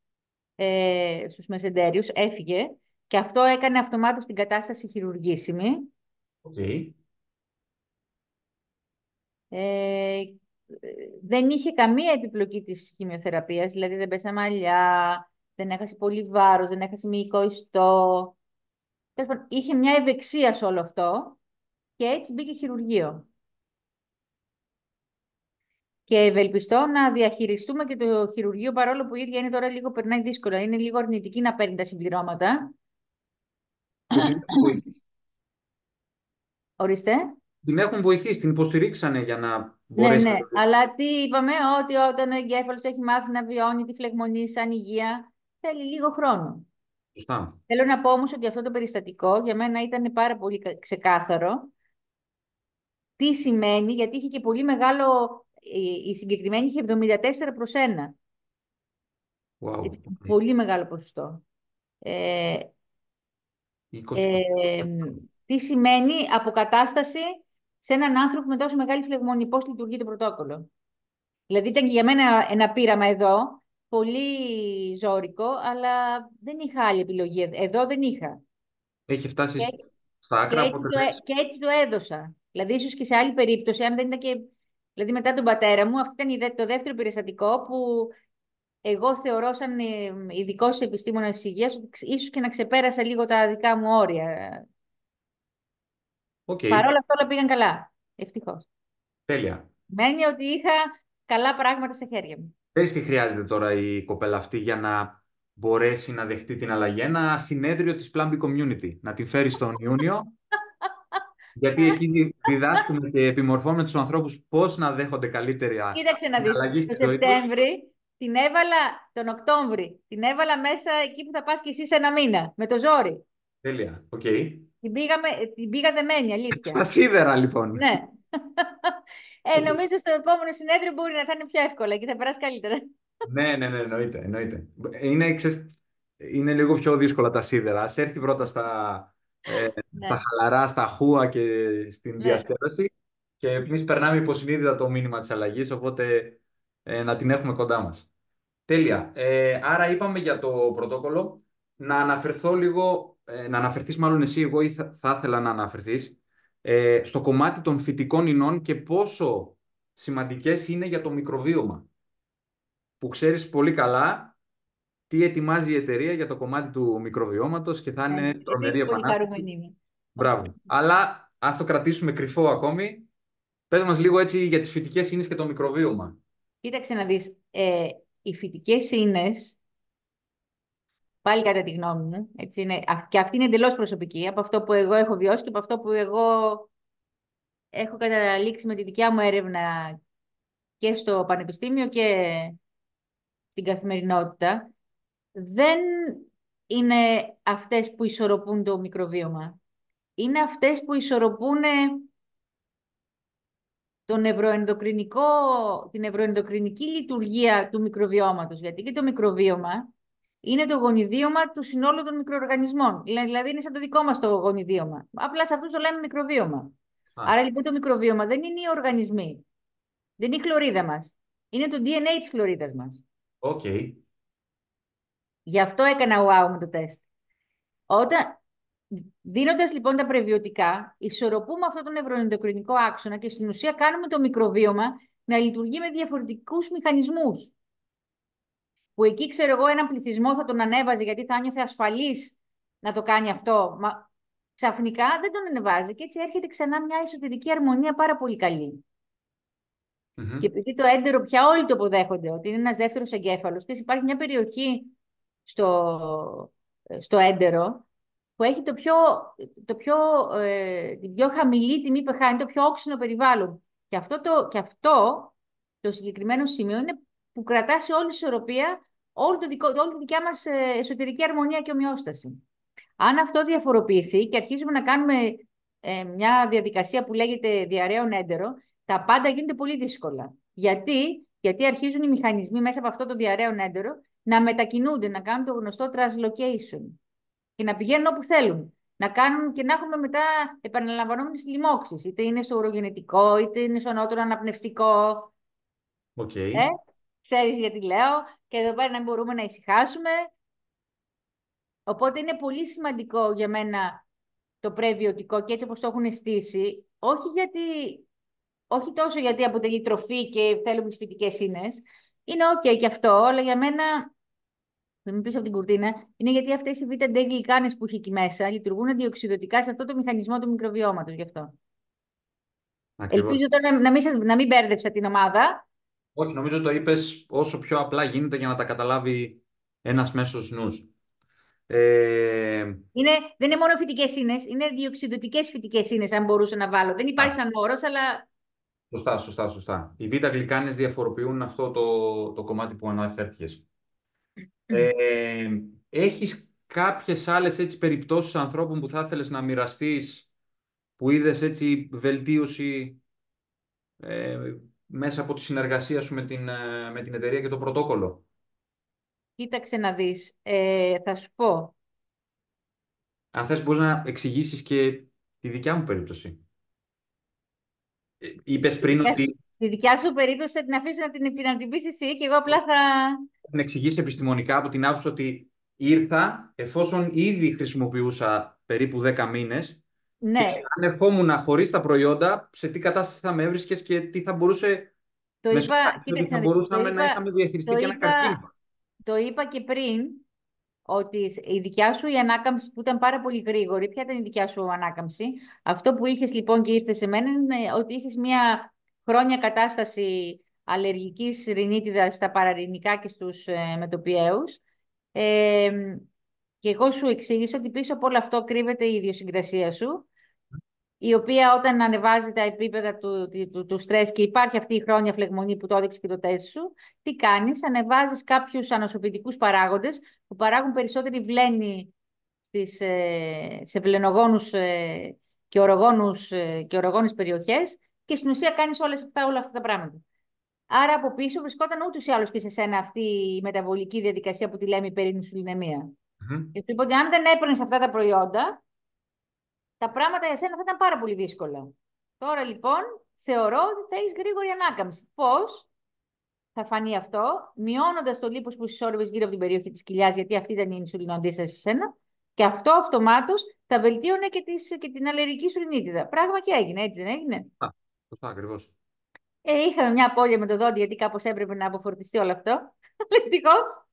ε, στους μεσεντέριους, έφυγε. Και αυτό έκανε αυτομάτως την κατάσταση χειρουργήσιμη. Οκ. Ε, δεν είχε καμία επιπλοκή της χημειοθεραπείας, δηλαδή δεν πέσαμε μαλλιά, δεν έχασε πολύ βάρος, δεν έχασε μυϊκό ιστό. Τέλος πάντων, είχε μια ευεξία σε όλο αυτό και έτσι μπήκε χειρουργείο. Και ευελπιστώ να διαχειριστούμε και το χειρουργείο, παρόλο που η ίδια είναι τώρα λίγο περνάει δύσκολα. Είναι λίγο αρνητική να παίρνει τα συμπληρώματα. Που την έχουν βοηθήσει. Ορίστε. Την έχουν βοηθήσει, την υποστηρίξανε για να Ναι, μπορέσει ναι. να το δει. Αλλά τι είπαμε, ότι όταν ο εγκέφαλος έχει μάθει να βιώνει τη φλεγμονή σαν υγεία, θέλει λίγο χρόνο. Σωστά. Θέλω να πω όμως ότι αυτό το περιστατικό για μένα ήταν πάρα πολύ κα- ξεκάθαρο. Τι σημαίνει, γιατί είχε και πολύ μεγάλο, η, η συγκεκριμένη είχε εβδομήντα τέσσερα προς ένα. Wow. Έτσι, Okay. πολύ μεγάλο ποσοστό. Ε, είκοσι τοις εκατό. ε, Τι σημαίνει αποκατάσταση σε έναν άνθρωπο με τόσο μεγάλη φλεγμονή, πώς λειτουργεί το πρωτόκολλο. Δηλαδή ήταν και για μένα ένα πείραμα εδώ, πολύ ζώρικο, αλλά δεν είχα άλλη επιλογή. Εδώ δεν είχα. Έχει Και, φτάσει στα και, άκρα, έτσι οπότε το, ε- λες. και έτσι το έδωσα. Δηλαδή, ίσως και σε άλλη περίπτωση, αν δεν ήταν και. Δηλαδή, μετά τον πατέρα μου, αυτό ήταν η δε- το δεύτερο περιστατικό που εγώ θεωρώ σαν ειδικό επιστήμονα τη υγεία, ότι ξ- ίσως και να ξεπέρασα λίγο τα δικά μου όρια. Οκ, Παρ' όλα αυτά όλα πήγαν καλά. Ευτυχώ. τέλεια. Μένει ότι είχα καλά πράγματα στα χέρια μου. Ξέρεις τι χρειάζεται τώρα η κοπέλα αυτή για να μπορέσει να δεχτεί την αλλαγή. Ένα συνέδριο της Plan B Community. Να την φέρει στον Ιούνιο, γιατί εκεί δι- διδάσκουμε και επιμορφώνουμε τους ανθρώπους πώς να δέχονται καλύτερα Κοίταξε να την δεις, αλλαγή το στη ζωή τους. Σεπτέμβρη την έβαλα τον Οκτώβρη. Την έβαλα μέσα εκεί που θα πας και εσύ σε ένα μήνα, με το ζόρι. Τέλεια. Οκ. Την πήγαμε, την πήγα δεμένη, Στα αλήθεια. σίδερα, λοιπόν. Ναι. Ε, Οκ. νομίζω στο επόμενο συνέδριο μπορεί να θα είναι πιο εύκολα και θα περάσει καλύτερα. Ναι, ναι, ναι, εννοείται, εννοείται. Είναι, ξέρεις, είναι λίγο πιο δύσκολα τα σίδερα. Ας έρθει πρώτα στα, ε, στα Ναι, χαλαρά, στα χούα και στην ναι. διασκέδαση και εμείς περνάμε υποσυνείδητα το μήνυμα της αλλαγής, οπότε ε, να την έχουμε κοντά μας. Τέλεια. Ε, άρα είπαμε για το πρωτόκολλο. Να αναφερθώ λίγο, ε, να αναφερθείς μάλλον εσύ, εγώ ή θα, θα ήθελα να αναφερθείς, ε, στο κομμάτι των φυτικών ινών και πόσο σημαντικές είναι για το μικροβίωμα, που ξέρεις πολύ καλά τι ετοιμάζει η εταιρεία για το κομμάτι του μικροβιώματος και θα Ναι, είναι ναι. τρομερή Επίσης πολύ επανάσταση. χαρούμενη είμαι. Μπράβο. Αλλά ας το κρατήσουμε κρυφό ακόμη. Πες μας λίγο έτσι για τις φυτικές ίνες και το μικροβίωμα. Κοίταξε να δεις, ε, οι φυτικές ίνες, πάλι κατά τη γνώμη μου, έτσι είναι, αυ- και αυτή είναι εντελώς προσωπική, από αυτό που εγώ έχω βιώσει και από αυτό που εγώ έχω καταλήξει με τη δικιά μου έρευνα και στο πανεπιστήμιο και στην καθημερινότητα, δεν είναι αυτές που ισορροπούν το μικροβίωμα. Είναι αυτές που ισορροπούν το νευροενδοκρινικό, την νευροενδοκρινική λειτουργία του μικροβιώματος. Γιατί και το μικροβίωμα είναι το γονιδίωμα του συνόλου των μικροοργανισμών. Δηλαδή είναι σαν το δικό μας το γονιδίωμα. Απλά σε αυτούς το λέμε μικροβίωμα. Α, Άρα λοιπόν το μικροβίωμα δεν είναι οι οργανισμοί. Δεν είναι η χλωρίδα μας. Είναι το ντι εν έι της χλωρίδας μας. οκ. Γι' αυτό έκανα wow με το τεστ. Όταν, δίνοντας λοιπόν τα πρεβιωτικά, ισορροπούμε αυτό τον νευροενδοκρινικό άξονα και στην ουσία κάνουμε το μικροβίωμα να λειτουργεί με διαφορετικούς μηχανισμούς. Που εκεί, ξέρω εγώ, έναν πληθυσμό θα τον ανέβαζε γιατί θα νιώθε ασφαλής να το κάνει αυτό. Μα ξαφνικά δεν τον ανεβάζει και έτσι έρχεται ξανά μια εσωτερική αρμονία πάρα πολύ καλή. Και Μμμ. επειδή το έντερο πια όλοι το αποδέχονται ότι είναι ένας δεύτερος εγκέφαλος, και υπάρχει μια περιοχή στο, στο έντερο που έχει το πιο, το πιο, ε, την πιο χαμηλή τιμή π χ, είναι το πιο όξινο περιβάλλον. Και αυτό το, και αυτό το συγκεκριμένο σημείο είναι που κρατά σε όλη η ισορροπία όλη, το δικό, όλη τη δικιά μας ε, εσωτερική αρμονία και ομοιόσταση. Αν αυτό διαφοροποιηθεί και αρχίζουμε να κάνουμε ε, μια διαδικασία που λέγεται διαρρέον έντερο, τα πάντα γίνονται πολύ δύσκολα. Γιατί, Γιατί αρχίζουν οι μηχανισμοί μέσα από αυτό το διαρρέον έντερο να μετακινούνται, να κάνουν το γνωστό translocation και να πηγαίνουν όπου θέλουν. Να κάνουν και να έχουμε μετά επαναλαμβανόμενες λοιμώξεις. Είτε είναι στο ουρογενετικό, είτε είναι στο ανώτερο αναπνευστικό. Οκ. Ε, ξέρεις γιατί λέω. Και εδώ πέρα να μπορούμε να ησυχάσουμε. Οπότε είναι πολύ σημαντικό για μένα το πρεβιωτικό και έτσι όπως το έχουν στήσει. Όχι, γιατί, όχι τόσο γιατί αποτελεί τροφή και θέλουμε τις φυτικές ίνες. Είναι ok και αυτό, αλλά για μένα, δεν μην πίσω από την κουρτίνα, είναι γιατί αυτές οι β' ντι γλυκάνες που έχει εκεί μέσα λειτουργούν αντιοξυδοτικά σε αυτό το μηχανισμό του μικροβιώματος γι' αυτό. Ακριβώς. Ελπίζω τώρα να μην, σας, να μην μπέρδεψα την ομάδα. Όχι, νομίζω το είπες όσο πιο απλά γίνεται για να τα καταλάβει ένας μέσος νους. Ε, Είναι, δεν είναι μόνο φυτικές ίνες, είναι διοξυδοτικές φυτικές ίνες, αν μπορούσα να βάλω. Δεν υπάρχει α, σαν όρος, αλλά. σωστά, σωστά, σωστά. Οι β' διαφοροποιούν αυτό το, το κομμάτι που αναφέρθηκες. Ε, έχεις κάποιες άλλες έτσι περιπτώσεις ανθρώπων που θα ήθελες να μοιραστείς, που είδες έτσι βελτίωση ε, μέσα από τη συνεργασία σου με την, ε, με την εταιρεία και το πρωτόκολλο? Κοίταξε να δεις. Ε, θα σου πω. Αν θες μπορείς να εξηγήσεις και τη δικιά μου περίπτωση. Ε, Είπες Στη πριν δικιά σου, ότι στη δικιά σου περίπτωση θα την αφήσω να την, να την πεις εσύ και εγώ απλά θα... την εξηγήσει επιστημονικά από την άποψη ότι ήρθα εφόσον ήδη χρησιμοποιούσα περίπου δέκα μήνες και Ναι, αν ερχόμουν χωρίς τα προϊόντα, σε τι κατάσταση θα με έβρισκες και τι θα μπορούσε, το με είπα, σοκάρισε ότι κοίταξε θα να δεις, το μπορούσαμε να είχαμε είπα, διαχειριστεί το και ένα είπα, καρκίνο. το είπα και πριν, ότι η δικιά σου η ανάκαμψη που ήταν πάρα πολύ γρήγορη, ποια ήταν η δικιά σου ανάκαμψη? Αυτό που είχες λοιπόν και ήρθε σε μένα είναι ότι είχες μια χρόνια κατάσταση αλλεργικής ρινίτιδας στα παραρινικά και στους ε, μετοπιαίους. Ε, και εγώ σου εξήγησα ότι πίσω από όλο αυτό κρύβεται η ιδιοσυγκρασία σου, η οποία όταν ανεβάζει τα επίπεδα του, του, του, του στρες και υπάρχει αυτή η χρόνια φλεγμονή που το έδειξε και το τεστ σου, τι κάνεις? Ανεβάζεις κάποιους ανοσοποιητικούς παράγοντες που παράγουν περισσότερη βλένη στις, ε, σε βλενογόνους ε, και ορογόνους ε, και ορογόνες περιοχές και στην ουσία κάνεις όλες αυτά, όλα αυτά τα πράγματα. Άρα από πίσω βρισκόταν ούτως ή άλλως και σε σένα αυτή η μεταβολική διαδικασία που τη λέμε υπερινσουλινεμία. Μμμ. Και σου είπα ότι αν δεν έπαιρνες αυτά τα προϊόντα, τα πράγματα για σένα θα ήταν πάρα πολύ δύσκολα. Τώρα λοιπόν θεωρώ ότι θα έχει γρήγορη ανάκαμψη. Πώς θα φανεί αυτό? Μειώνοντας το λίπος που συσσόρευες γύρω από την περιοχή της κοιλιάς, γιατί αυτή ήταν η ινσουλινοαντίσταση σε σένα. Και αυτό αυτομάτως θα βελτίωνε και, τις, και την αλλεργική σου ρινίτιδα. Πράγμα και έγινε, έτσι δεν έγινε? Α, σωστά, ακριβώς. Ε, είχαμε μια απώλεια με το δόντι, γιατί κάπως έπρεπε να αποφορτιστεί όλο αυτό. Ευτυχώς.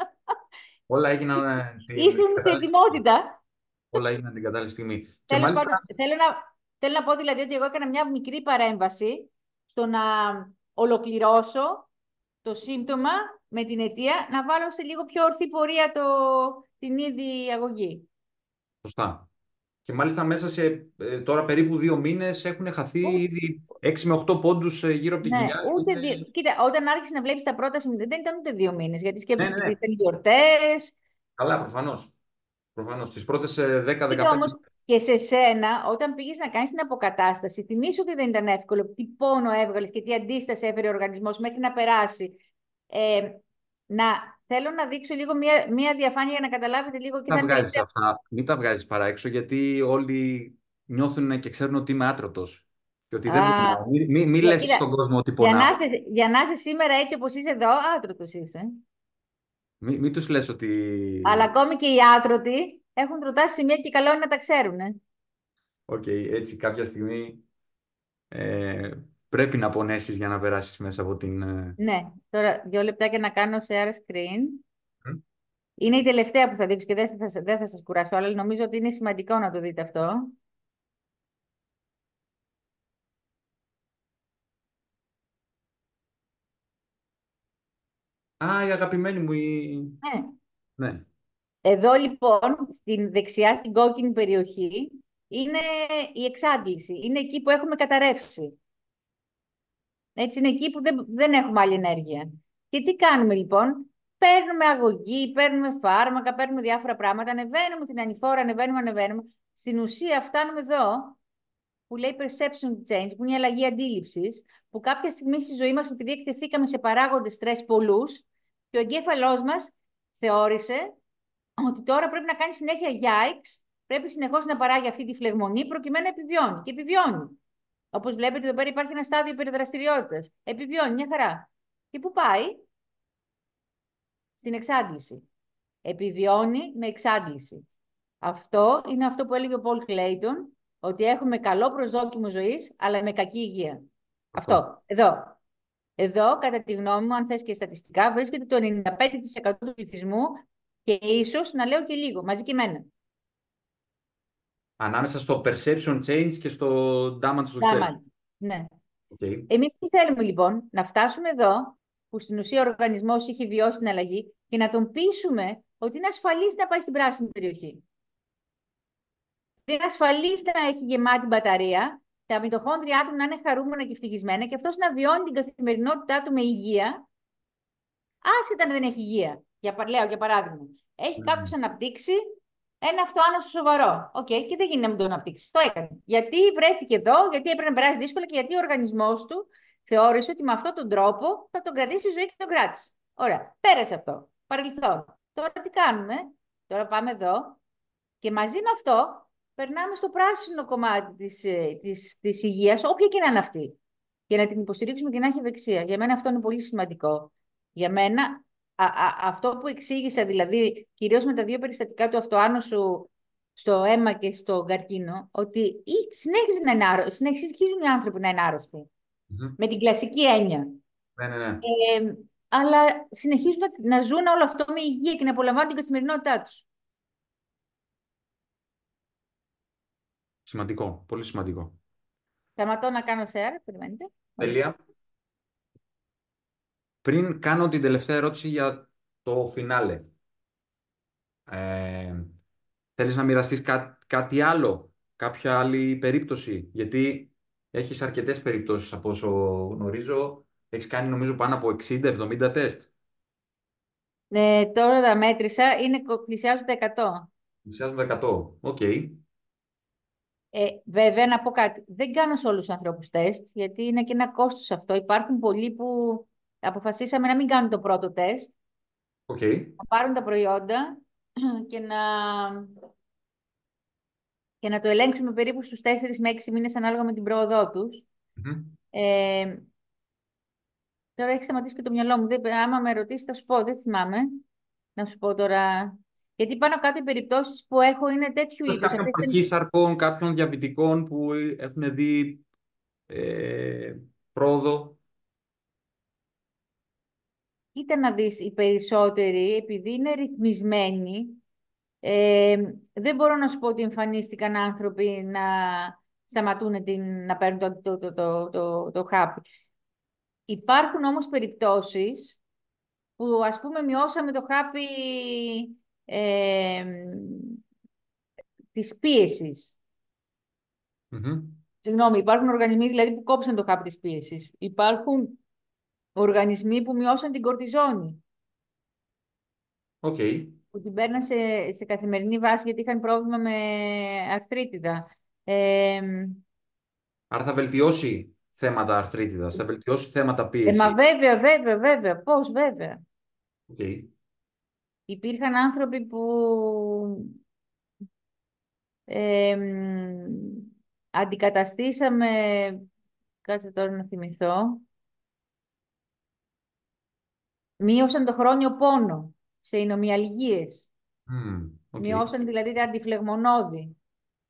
Όλα έγιναν ε, την Ήσουν σε κατάλληλη στιγμή. ετοιμότητα. Όλα έγιναν την κατάλληλη στιγμή. Και Τέλος μάλιστα, πάντων, θέλω να, θέλω να πω δηλαδή ότι εγώ έκανα μια μικρή παρέμβαση στο να ολοκληρώσω το σύμπτωμα με την αιτία, να βάλω σε λίγο πιο ορθή πορεία το, την ίδια αγωγή. σωστά. Και μάλιστα μέσα σε ε, τώρα περίπου δύο μήνες έχουν χαθεί ήδη έξι με οκτώ πόντους ε, γύρω από την Ναι, κοιλιά. ούτε Είναι... δύο. Κοίτα, όταν άρχισε να βλέπει τα πρώτα συμπτώματα, δεν ήταν ούτε δύο μήνε. Γιατί Ναι, σκέφτομαι ναι, ότι ναι. ήταν γιορτέ. Καλά, προφανώς. Προφανώς. Τις πρώτες Κοίτα όμω, δέκα με δεκαπέντε. και σε σένα, όταν πήγε να κάνει την αποκατάσταση, θυμήσου ότι δεν ήταν εύκολο. Τι πόνο έβγαλε και τι αντίσταση έφερε ο οργανισμό μέχρι να περάσει. Ε, να, θέλω να δείξω λίγο μία, μία διαφάνεια για να καταλάβετε λίγο και Τα θα είναι βγάζεις τελευταία. αυτά. Μην τα βγάζεις παρά έξω, γιατί όλοι νιώθουν και ξέρουν ότι είμαι άτρωτος. Και ότι δεν Α, πονάω. Μην μη, μη για, λες κοίτα, στον κόσμο ότι για, να πονάω. είσαι, για να είσαι σήμερα έτσι όπως είσαι εδώ, άτρωτος είσαι. Μην μη τους λες ότι... Αλλά ακόμη και οι άτρωτοι έχουν τροτάσει σημεία και καλό είναι να τα ξέρουν. Ε. Οκ, έτσι κάποια στιγμή ε, πρέπει να πονέσεις για να περάσεις μέσα από την... ε, Ναι, τώρα δύο λεπτάκια να κάνω share screen. μ? Είναι η τελευταία που θα δείξω και δεν θα, δεν θα σας κουράσω, αλλά νομίζω ότι είναι σημαντικό να το δείτε αυτό. Α, η αγαπημένη μου η... Ναι. Ναι, Εδώ λοιπόν, στην δεξιά, στην κόκκινη περιοχή, είναι η εξάντληση. Είναι εκεί που έχουμε καταρρεύσει. Έτσι, είναι εκεί που δεν, δεν έχουμε άλλη ενέργεια. Και τι κάνουμε λοιπόν? Παίρνουμε αγωγή, παίρνουμε φάρμακα, παίρνουμε διάφορα πράγματα, ανεβαίνουμε την ανηφόρα, ανεβαίνουμε, ανεβαίνουμε. Στην ουσία φτάνουμε εδώ, που λέει perception change, που είναι η αλλαγή αντίληψης, που κάποια στιγμή στη ζωή μας, επειδή εκτεθήκαμε σε παράγοντες στρες πολλούς, και ο εγκέφαλός μας θεώρησε ότι τώρα πρέπει να κάνει συνέχεια yikes, πρέπει συνεχώς να παράγει αυτή τη φλεγμονή προκειμένου να επιβιώνει. Και επιβιώνει. Όπως βλέπετε εδώ πέρα υπάρχει ένα στάδιο υπερδραστηριότητας. Επιβιώνει, μια χαρά. Και πού πάει? Στην εξάντληση. Επιβιώνει με εξάντληση. Αυτό είναι αυτό που έλεγε ο Πολ Κλέιτον, ότι έχουμε καλό προσδόκιμο ζωής, αλλά με κακή υγεία. αυτό. Αυτό, εδώ. Εδώ, κατά τη γνώμη μου, αν θες και στατιστικά, βρίσκεται το ενενήντα πέντε τοις εκατό του πληθυσμού και ίσως, να λέω και λίγο, μαζί και εμένα. Ανάμεσα στο perception change και στο damage στο χέρι. Damage. Ναι. Okay. Εμείς τι θέλουμε λοιπόν? Να φτάσουμε εδώ, που στην ουσία ο οργανισμός είχε βιώσει την αλλαγή, και να τον πείσουμε ότι είναι ασφαλής να πάει στην πράσινη περιοχή. Είναι ασφαλής να έχει γεμάτη μπαταρία, τα μυτοχόνδριά του να είναι χαρούμενα και ευτυχισμένα και αυτός να βιώνει την καθημερινότητά του με υγεία, άσχετα αν δεν έχει υγεία. Για, λέω για παράδειγμα, έχει Mm. κάποιος αναπτύξει ένα αυτοάνωσο σοβαρό. Οκ, okay, και δεν γίνεται να μην το αναπτύξει. Το έκανε. Γιατί βρέθηκε εδώ, γιατί έπρεπε να περάσει δύσκολα και γιατί ο οργανισμός του θεώρησε ότι με αυτόν τον τρόπο θα τον κρατήσει η ζωή και τον κράτησε. Ωραία, πέρασε αυτό. παρελθόν. Τώρα τι κάνουμε, τώρα πάμε εδώ και μαζί με αυτό περνάμε στο πράσινο κομμάτι της, ε, της, της υγείας, όποια και να είναι αυτή, για να την υποστηρίξουμε και να έχει ευεξία. Για μένα αυτό είναι πολύ σημαντικό. Για μένα, α, α, αυτό που εξήγησα, δηλαδή, κυρίως με τα δύο περιστατικά του αυτοάνωσου στο αίμα και στο καρκίνο, ότι ή συνέχιζε να είναι άρρωστοι, συνεχίζουν οι άνθρωποι να είναι άρρωστοι, Μμμ. με την κλασική έννοια. Ναι, ναι, ναι. Ε, αλλά συνεχίζουν να, να ζουν όλο αυτό με υγεία και να απολαμβάνουν την καθημερινότητά τους. Σημαντικό. Πολύ σημαντικό. Σταματώ να κάνω share, περιμένετε. Ορίστε. Τέλεια. Πριν κάνω την τελευταία ερώτηση για το φινάλε, ε, θέλεις να μοιραστείς κά- κάτι άλλο, κάποια άλλη περίπτωση, γιατί έχεις αρκετές περιπτώσεις από όσο γνωρίζω. Έχεις κάνει νομίζω πάνω από εξήντα εβδομήντα τεστ. Ε, τώρα τα μέτρησα, είναι, κο- πλησιάζουν τα εκατό. Πλησιάζουν τα εκατό. Οκ. Ε, βέβαια, να πω κάτι. Δεν κάνω σε όλους τους ανθρώπους τεστ, γιατί είναι και ένα κόστος αυτό. Υπάρχουν πολλοί που αποφασίσαμε να μην κάνουν το πρώτο τεστ, Οκ. να πάρουν τα προϊόντα και να, και να το ελέγξουμε περίπου στους τέσσερις με έξι μήνες ανάλογα με την πρόοδό τους. Μμμ. Ε, Τώρα έχει σταματήσει και το μυαλό μου. Δεν, άμα με ρωτήσει, θα σου πω. Δεν θυμάμαι να σου πω τώρα. Γιατί πάνω κάτω οι περιπτώσεις που έχω είναι τέτοιου Έχει είδους. κάποιων Αυτές είναι παχύσαρκων, κάποιων διαβητικών που έχουν δει ε, πρόοδο. κοίτα να δεις, οι περισσότεροι, επειδή είναι ρυθμισμένοι, ε, δεν μπορώ να σου πω ότι εμφανίστηκαν άνθρωποι να σταματούν την, να παίρνουν το, το, το, το, το, το χάπι. Υπάρχουν όμως περιπτώσεις που, ας πούμε, μειώσαμε το χάπι ε, της πίεσης. Μμμ. Συγγνώμη, υπάρχουν οργανισμοί δηλαδή που κόψαν το χάπι της πίεσης. Υπάρχουν οργανισμοί που μειώσαν την κορτιζόνη, Οκ. που την παίρναν σε, σε καθημερινή βάση γιατί είχαν πρόβλημα με αρθρίτιδα. Ε, Άρα θα βελτιώσει θέματα αρθρίτιδας, θα βελτιώσει θέματα ε, μα πίεση. βέβαια, βέβαια, βέβαια. Πώς, βέβαια. Οκ. Υπήρχαν άνθρωποι που ε, αντικαταστήσαμε, κάτσε τώρα να θυμηθώ, μείωσαν το χρόνιο πόνο σε εινομιαλγίες. Μμ. Οκ. Μειώσαν δηλαδή τα αντιφλεγμονώδη.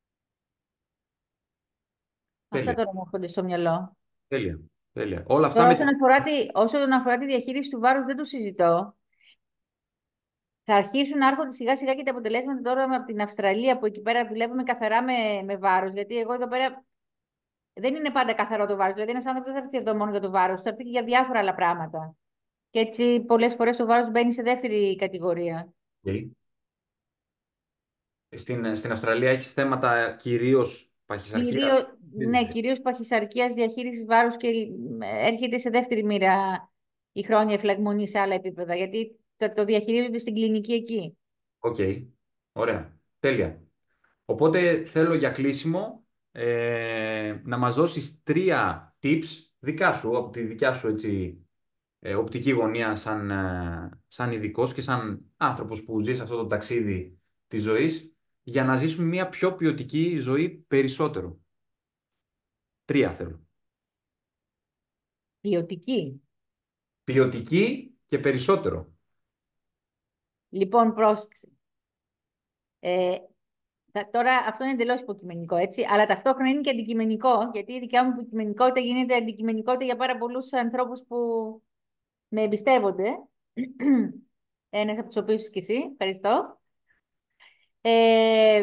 Αυτά Τέλεια. τώρα μου έρχονται στο μυαλό. Τέλεια. Τέλεια. Όλα αυτά Τώρα, με όσον την... αφορά τη, όσον αφορά τη διαχείριση του βάρους, δεν το συζητώ. Θα αρχίσουν να έρχονται σιγά σιγά και τα αποτελέσματα τώρα από την Αυστραλία, που εκεί πέρα δουλεύουμε καθαρά με, με βάρος. Γιατί εγώ εδώ πέρα δεν είναι πάντα καθαρό το βάρος. Δηλαδή, ένα άνθρωπο δεν θα έρθει εδώ μόνο για το βάρος, θα έρθει και για διάφορα άλλα πράγματα. Και έτσι, πολλές φορές το βάρος μπαίνει σε δεύτερη κατηγορία. Οκ. Στην, στην Αυστραλία έχεις θέματα κυρίως παχυσαρκίας. Κυρίως, ναι, κυρίως παχυσαρκίας, διαχείρισης βάρους και ε, έρχεται σε δεύτερη μοίρα η χρόνια εφλεγμονή σε άλλα επίπεδα. Γιατί θα το διαχειρίζονται στην κλινική εκεί. Οκ. Ωραία. Τέλεια. Οπότε θέλω για κλείσιμο ε, να μας δώσεις τρία tips δικά σου, από τη δικιά σου έτσι, ε, οπτική γωνία σαν, ε, σαν ειδικός και σαν άνθρωπος που ζει σε αυτό το ταξίδι της ζωής για να ζήσουμε μια πιο ποιοτική ζωή περισσότερο. Τρία θέλω. Ποιοτική. Ποιοτική και περισσότερο. Λοιπόν, πρόσεξε. Ε, θα- τώρα αυτό είναι εντελώς υποκειμενικό, έτσι, αλλά ταυτόχρονα είναι και αντικειμενικό, γιατί η δικιά μου υποκειμενικότητα γίνεται αντικειμενικότητα για πάρα πολλούς ανθρώπους που με εμπιστεύονται. Ένας από τους οποίους είσαι και εσύ. Ευχαριστώ. Ε,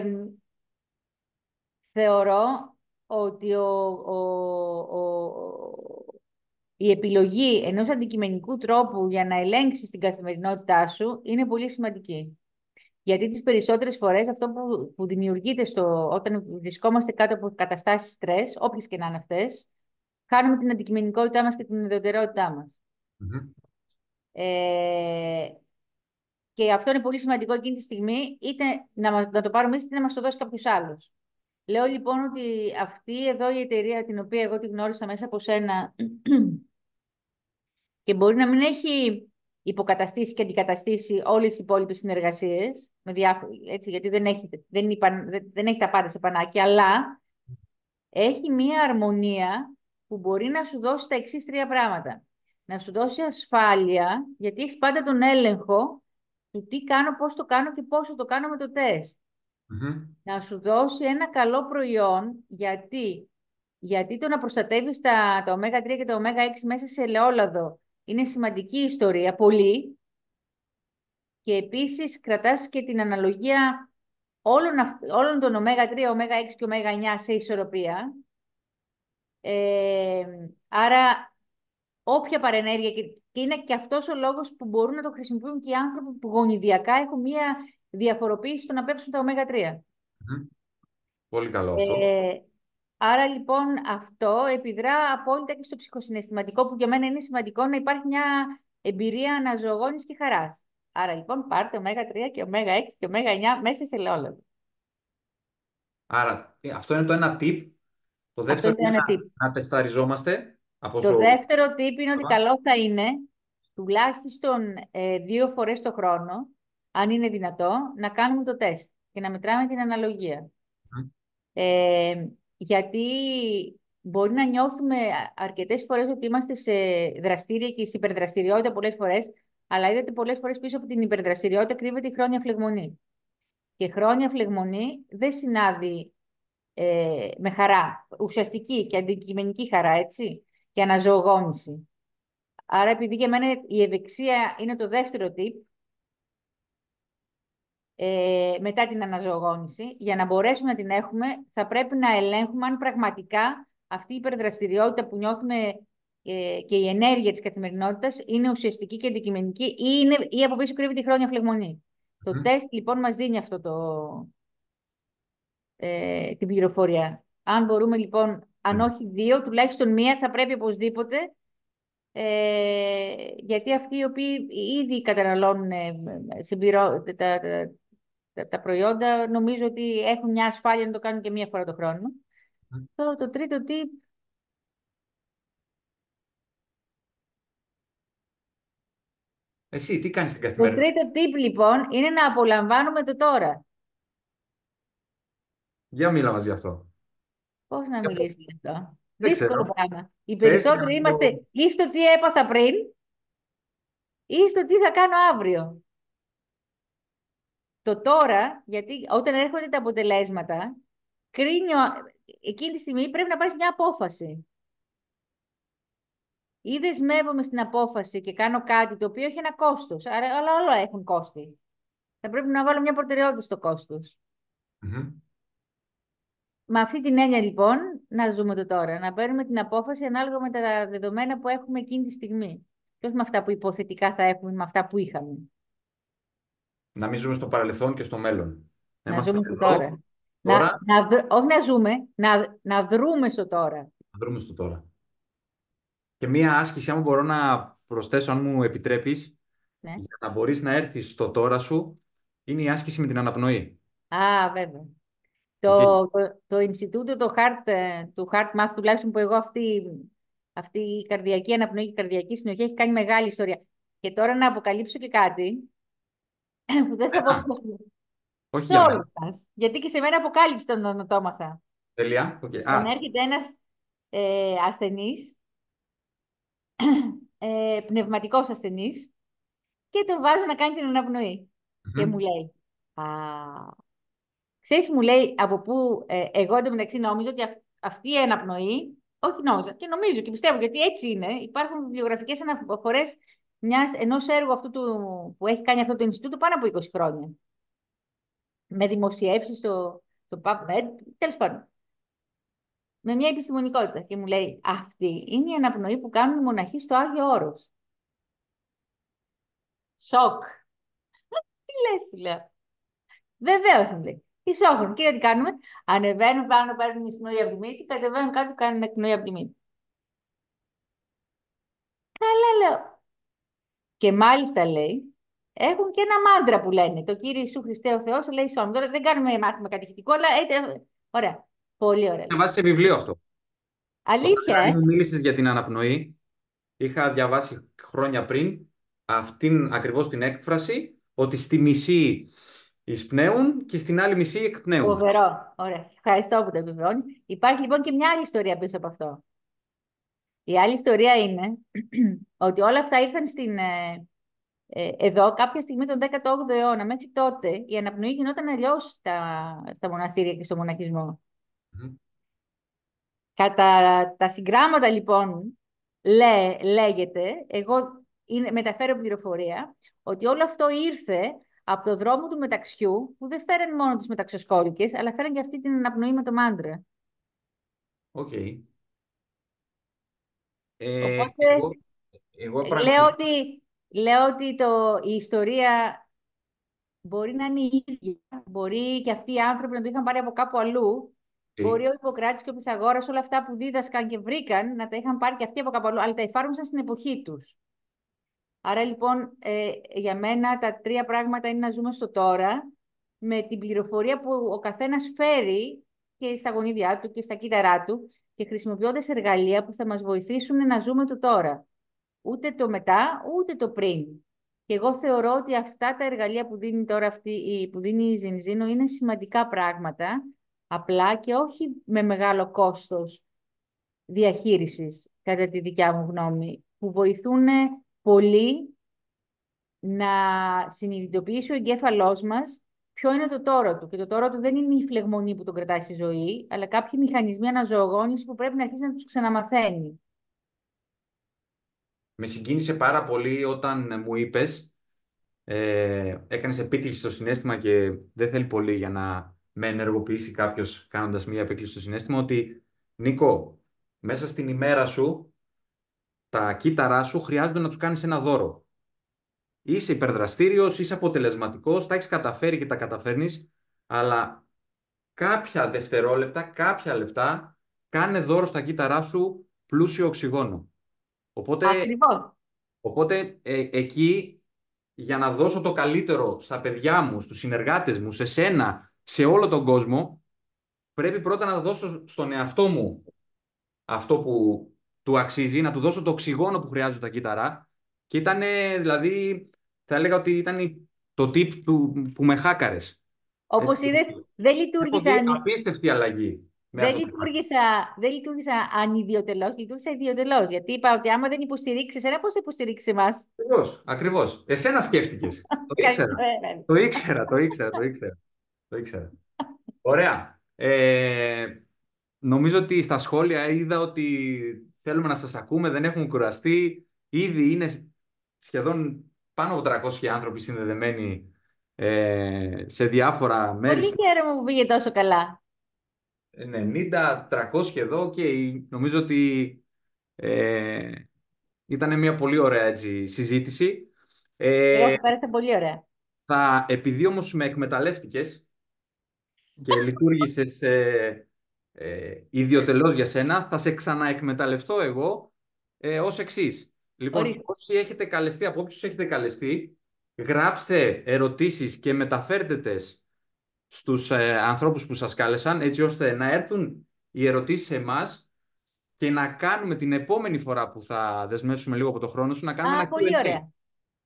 Θεωρώ ότι ο, ο, ο, η επιλογή ενός αντικειμενικού τρόπου για να ελέγξεις την καθημερινότητά σου είναι πολύ σημαντική. Γιατί τις περισσότερες φορές αυτό που, που δημιουργείται στο, όταν βρισκόμαστε κάτω από καταστάσεις στρες, όποιες και να είναι αυτές, χάνουμε την αντικειμενικότητά μας και την ιδιαιτερότητά μας. Μμμ. Ε, και αυτό είναι πολύ σημαντικό εκείνη τη στιγμή, είτε να, μας- να το πάρουμε εμείς, είτε να μας το δώσει κάποιος άλλος. Λέω λοιπόν ότι αυτή εδώ η εταιρεία, την οποία εγώ τη γνώρισα μέσα από σένα και μπορεί να μην έχει υποκαταστήσει και αντικαταστήσει όλες τις υπόλοιπες συνεργασίες, με διάφο- έτσι, γιατί δεν έχει, δεν, είπα, δεν, δεν έχει τα πάντα σε πανάκι, αλλά έχει μία αρμονία που μπορεί να σου δώσει τα εξής τρία πράγματα. Να σου δώσει ασφάλεια, γιατί έχεις πάντα τον έλεγχο του τι κάνω, πώς το κάνω και πόσο το κάνω με το τεστ. Μμμ. Να σου δώσει ένα καλό προϊόν, γιατί, γιατί το να προστατεύεις τα, τα ωμέγα τρία και τα ωμέγα έξι μέσα σε ελαιόλαδο είναι σημαντική ιστορία, πολύ. Και επίσης κρατάς και την αναλογία όλων, αυ- όλων των ωμέγα τρία, ωμέγα έξι και ωμέγα εννιά σε ισορροπία. Ε, άρα όποια παρενέργεια, και, και είναι και αυτός ο λόγος που μπορούν να το χρησιμοποιούν και οι άνθρωποι που γονιδιακά έχουν μία διαφοροποίηση στο να πέψουν τα ωμέγα τρία. Μμμ. Πολύ καλό αυτό. Ε, άρα λοιπόν αυτό επιδρά απόλυτα και στο ψυχοσυναισθηματικό, που για μένα είναι σημαντικό να υπάρχει μια εμπειρία αναζωογόνησης και χαράς. Άρα λοιπόν πάρτε ωμέγα τρία και ωμέγα έξι και ωμέγα εννιά μέσα σε ελαιόλαδο. Άρα, ε, αυτό είναι το ένα tip. Το Αυτό δεύτερο είναι το είναι ένα να, tip. να τεσταριζόμαστε από Το όσο... δεύτερο tip είναι ότι καλό θα είναι τουλάχιστον ε, δύο φορές το χρόνο, αν είναι δυνατό, να κάνουμε το τεστ και να μετράμε την αναλογία. Μμμ. Ε, γιατί μπορεί να νιώθουμε αρκετές φορές ότι είμαστε σε δραστήρια και σε υπερδραστηριότητα πολλές φορές, αλλά είδατε πολλές φορές πίσω από την υπερδραστηριότητα κρύβεται η χρόνια φλεγμονή. Και χρόνια φλεγμονή δεν συνάδει ε, με χαρά, ουσιαστική και αντικειμενική χαρά, έτσι, και αναζωογόνηση. Άρα, επειδή για μένα η ευεξία είναι το δεύτερο tip, ε, μετά την αναζωογόνηση, για να μπορέσουμε να την έχουμε, θα πρέπει να ελέγχουμε αν πραγματικά αυτή η υπερδραστηριότητα που νιώθουμε ε, και η ενέργεια της καθημερινότητας είναι ουσιαστική και αντικειμενική, ή, είναι, ή από πίσω κρύβεται η χρόνια φλεγμονή. Το Μμμ. τεστ λοιπόν μας δίνει αυτό το, ε, την πληροφορία. Αν μπορούμε λοιπόν, αν Μμμ. όχι δύο, τουλάχιστον μία θα πρέπει οπωσδήποτε, ε, γιατί αυτοί οι οποίοι ήδη καταναλώνουν ε, συμπληρώ, τα, τα, τα, τα προϊόντα, νομίζω ότι έχουν μια ασφάλεια να το κάνουν και μία φορά το χρόνο. Τώρα το τρίτο τι, Εσύ, τι κάνεις στην το καθημερινότητα? τρίτο tip λοιπόν είναι να απολαμβάνουμε το τώρα. Για μίλα μας γι' αυτό. Πώς να Για πες. μιλήσει γι' αυτό. Δεν Δύσκολο ξέρω. πράγμα. Οι Πες για περισσότεροι να το... είμαστε ή στο τι έπαθα πριν ή στο τι θα κάνω αύριο. Το τώρα, γιατί όταν έρχονται τα αποτελέσματα, κρίνει ο- εκείνη τη στιγμή πρέπει να πάρεις μια απόφαση. Ή δεσμεύομαι στην απόφαση και κάνω κάτι το οποίο έχει ένα κόστος. Άρα όλα, όλα έχουν κόστη. Θα πρέπει να βάλω μια προτεραιότητα στο κόστος. Μμμ. Με αυτή την έννοια λοιπόν, να ζούμε το τώρα. Να παίρνουμε την απόφαση ανάλογα με τα δεδομένα που έχουμε εκείνη τη στιγμή. Και όχι με αυτά που υποθετικά θα έχουμε, με αυτά που είχαμε. Να μην ζούμε στο παρελθόν και στο μέλλον. Να Να είμαστε ζούμε στο εδώ, τώρα. Να, τώρα, να, δ- όχι να ζούμε, να, να δρούμε στο τώρα. να δρούμε στο τώρα. Και μία άσκηση, αν μπορώ να προσθέσω, αν μου επιτρέπεις, Ναι. για να μπορείς να έρθεις στο τώρα σου, είναι η άσκηση με την αναπνοή. Α, βέβαια. Okay. Το, το, το Ινστιτούτο το Heart, ε, του Heart Math, τουλάχιστον που εγώ αυτή, αυτή η καρδιακή αναπνοή και η καρδιακή συνοχή έχει κάνει μεγάλη ιστορία. Και τώρα να αποκαλύψω και κάτι που δεν θα πω Εμένα, όχι σε για όλους μένα. μας. Γιατί και σε μένα αποκάλυψε τον να το έμαθα. Τέλεια. Okay. Όταν Α, έρχεται ένας ε, ασθενής, ε, πνευματικός ασθενής, και τον βάζω να κάνει την αναπνοή. Και μου μμμ. λέει, α, ξέρεις, μου λέει, από πού ε, εγώ εντωμεταξύ νόμιζα ότι αυ- αυτή η αναπνοή, όχι νόμιζα, και νομίζω και πιστεύω, γιατί έτσι είναι, υπάρχουν βιβλιογραφικές αναφορές μιας, ενός έργου αυτού του, που έχει κάνει αυτό το Ινστιτούτο πάνω από είκοσι χρόνια. Με δημοσιεύσεις στο, στο PubMed, τέλος πάντων. Με μια επιστημονικότητα. Και μου λέει, αυτή είναι η αναπνοή που κάνουν οι μοναχοί στο Άγιο Όρος. Σοκ. Τι λες, λέω. Βεβαίως, μου λέει. Ισόχρονο. Και τι κάνουμε. Ανεβαίνουν πάνω, παίρνουν εισπνοή από τη μύτη, κατεβαίνουν κάτω, κάνουν εκπνοή από τη μύτη. Καλά, λέω. Και μάλιστα λέει, έχουν και ένα μάντρα που λένε. Το Κύριε Ιησού Χριστέ ο Θεός λέει σώμα. Τώρα δεν κάνουμε μάθημα κατηχητικό, αλλά ε, ωραία. Πολύ ωραία. Να βάζει σε βιβλίο αυτό. Όταν Αλήθεια, δηλαδή ε. μου μίλησες για την αναπνοή, είχα διαβάσει χρόνια πριν αυτήν ακριβώς την έκφραση ότι στη μισή εισπνέουν και στην άλλη μισή εκπνέουν. Φοβερό. Ωραία. Ευχαριστώ που το επιβεβαιώνει. Υπάρχει λοιπόν και μια άλλη ιστορία πίσω από αυτό. Η άλλη ιστορία είναι ότι όλα αυτά ήρθαν στην, ε, ε, εδώ κάποια στιγμή τον δέκατο όγδοο αιώνα. Μέχρι τότε η αναπνοή γινόταν αλλιώ στα, στα μοναστήρια και στο μοναχισμό. Μμμ. Κατά τα συγγράμματα λοιπόν λέ, λέγεται, εγώ είναι, μεταφέρω πληροφορία, ότι όλο αυτό ήρθε από το δρόμο του μεταξιού, που δεν φέραν μόνο τους μεταξιοσκόλικες, αλλά φέραν και αυτή την αναπνοή με το μάντρα. Οκ. Ε, Οπότε εγώ, εγώ λέω πραγματικά. ότι, λέω ότι το, η ιστορία μπορεί να είναι η ίδια, μπορεί και αυτοί οι άνθρωποι να το είχαν πάρει από κάπου αλλού, μπορεί ο Ιπποκράτης και ο Πυθαγόρας όλα αυτά που δίδασκαν και βρήκαν να τα είχαν πάρει και αυτοί από κάπου αλλού, αλλά τα εφάρμοσαν στην εποχή τους. Άρα λοιπόν, ε, για μένα τα τρία πράγματα είναι να ζούμε στο τώρα, με την πληροφορία που ο καθένας φέρει και στα γονίδια του και στα κύτταρά του και χρησιμοποιώντας εργαλεία που θα μας βοηθήσουν να ζούμε το τώρα. Ούτε το μετά, ούτε το πριν. Και εγώ θεωρώ ότι αυτά τα εργαλεία που δίνει τώρα αυτή, η- που δίνει η Ζενζίνο είναι σημαντικά πράγματα, απλά και όχι με μεγάλο κόστος διαχείρισης, κατά τη δικιά μου γνώμη, που βοηθούν πολύ να συνειδητοποιήσει ο εγκέφαλός μας ποιο είναι το τώρα του. Και το τώρα του δεν είναι η φλεγμονή που τον κρατάει στη ζωή, αλλά κάποιοι μηχανισμοί αναζωογόνησης που πρέπει να αρχίσει να τους ξαναμαθαίνει. Με συγκίνησε πάρα πολύ όταν μου είπες, ε, έκανες επίκληση στο συναίσθημα και δεν θέλει πολύ για να με ενεργοποιήσει κάποιος κάνοντας μία επίκληση στο συναίσθημα, ότι Νίκο, μέσα στην ημέρα σου, τα κύτταρά σου χρειάζεται να τους κάνεις ένα δώρο. Είσαι υπερδραστήριος, είσαι αποτελεσματικός, τα έχεις καταφέρει και τα καταφέρνεις, αλλά κάποια δευτερόλεπτα, κάποια λεπτά, κάνε δώρο στα κύτταρά σου πλούσιο οξυγόνο. Οπότε, Ακριβώς. οπότε ε, εκεί, για να δώσω το καλύτερο στα παιδιά μου, στους συνεργάτες μου, σε σένα, σε όλο τον κόσμο, πρέπει πρώτα να δώσω στον εαυτό μου αυτό που του αξίζει, να του δώσω το οξυγόνο που χρειάζεται τα κύτταρα. Και ήταν, δηλαδή, θα έλεγα ότι ήταν η- το tip που, που με χάκαρες. Όπως Έτσι. είδες, δεν Έχω δει λειτουργήσαν. απίστευτη αλλαγή με Δεν αυτό το πράγμα. λειτουργήσα, δεν λειτουργήσα ανιδιοτελώς, λειτουργήσα ιδιοτελώς. Γιατί είπα ότι άμα δεν υποστηρίξει εσένα, πώς θα υποστηρίξει εμάς. Ακριβώς, ακριβώς. Εσένα σκέφτηκες. Το ήξερα. Καλησπέρα. Το ήξερα, το ήξερα, το ήξερα. Το ήξερα. Ωραία. Ε, νομίζω ότι στα σχόλια είδα ότι θέλουμε να σας ακούμε, δεν έχουμε κουραστεί. Ήδη είναι σχεδόν πάνω από τριακόσιοι άνθρωποι συνδεδεμένοι ε, σε διάφορα μέρη. Πολύ χαίρομαι που πήγε τόσο καλά. ενενήντα τριακόσιοι εδώ και νομίζω ότι ε, ήταν μια πολύ ωραία έτσι, συζήτηση. Εγώ Ε, πέρασα πολύ ωραία. θα, επειδή όμως με εκμεταλλεύτηκες και λειτουργήσες ε, ε, ιδιωτελώς για σένα, θα σε ξαναεκμεταλλευτώ εγώ ε, ως εξής. Λοιπόν, Ορίστε. όσοι έχετε καλεστεί, από όποιους έχετε καλεστεί, γράψτε ερωτήσεις και μεταφέρτε τες στους ε, ανθρώπους που σας κάλεσαν, έτσι ώστε να έρθουν οι ερωτήσεις σε εμάς και να κάνουμε την επόμενη φορά που θα δεσμεύσουμε λίγο από το χρόνο σου, να κάνουμε ένα Α, πολύ κιου εντ έι. ωραία.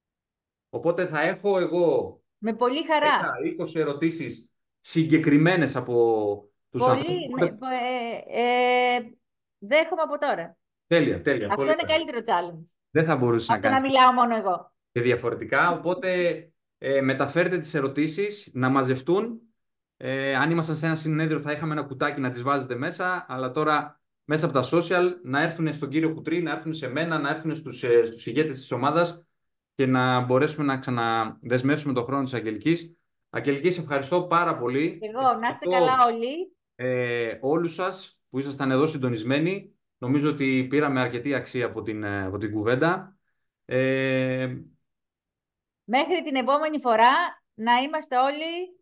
Οπότε θα έχω εγώ Με πολύ δέκα χαρά. είκοσι ερωτήσεις συγκεκριμένες από τους ανθρώπους. Πολύ, με, Οπότε, ε, ε, δέχομαι από τώρα. τέλεια, τέλεια, Αυτό πολύ είναι ωραία. καλύτερο challenge. Δεν θα μπορούσε να Από το να κάνεις μιλάω μόνο εγώ. και διαφορετικά. Οπότε ε, μεταφέρετε τις ερωτήσεις να μαζευτούν. Ε, αν ήμασταν σε ένα συνέδριο θα είχαμε ένα κουτάκι να τις βάζετε μέσα, αλλά τώρα μέσα από τα social να έρθουν στον κύριο Κουτρί, να έρθουν σε μένα, να έρθουν στους, ε, στους ηγέτες της ομάδας και να μπορέσουμε να ξαναδεσμεύσουμε τον χρόνο της Αγγελικής. Αγγελική, σε ευχαριστώ πάρα πολύ. Εγώ, να είστε καλά Ευχαριστώ όλοι. ε, όλους σας που ήσασταν εδώ συντονισμένοι. Νομίζω ότι πήραμε αρκετή αξία από την, ε, από την κουβέντα. Ε, Μέχρι την επόμενη φορά να είμαστε όλοι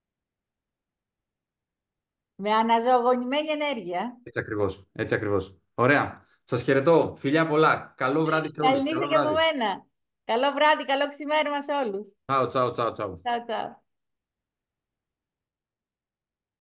με αναζωογονημένη ενέργεια. Έτσι ακριβώς. Έτσι ακριβώς. Ωραία. Σας χαιρετώ. Φιλιά πολλά. Καλό βράδυ σε όλους. Καληνύχτα Καλό και από βράδυ. μένα. Καλό βράδυ, καλό ξημέρωμα σε όλους. Τσάου, τσάου, τσάου, τσάου. Τσάου, τσάου.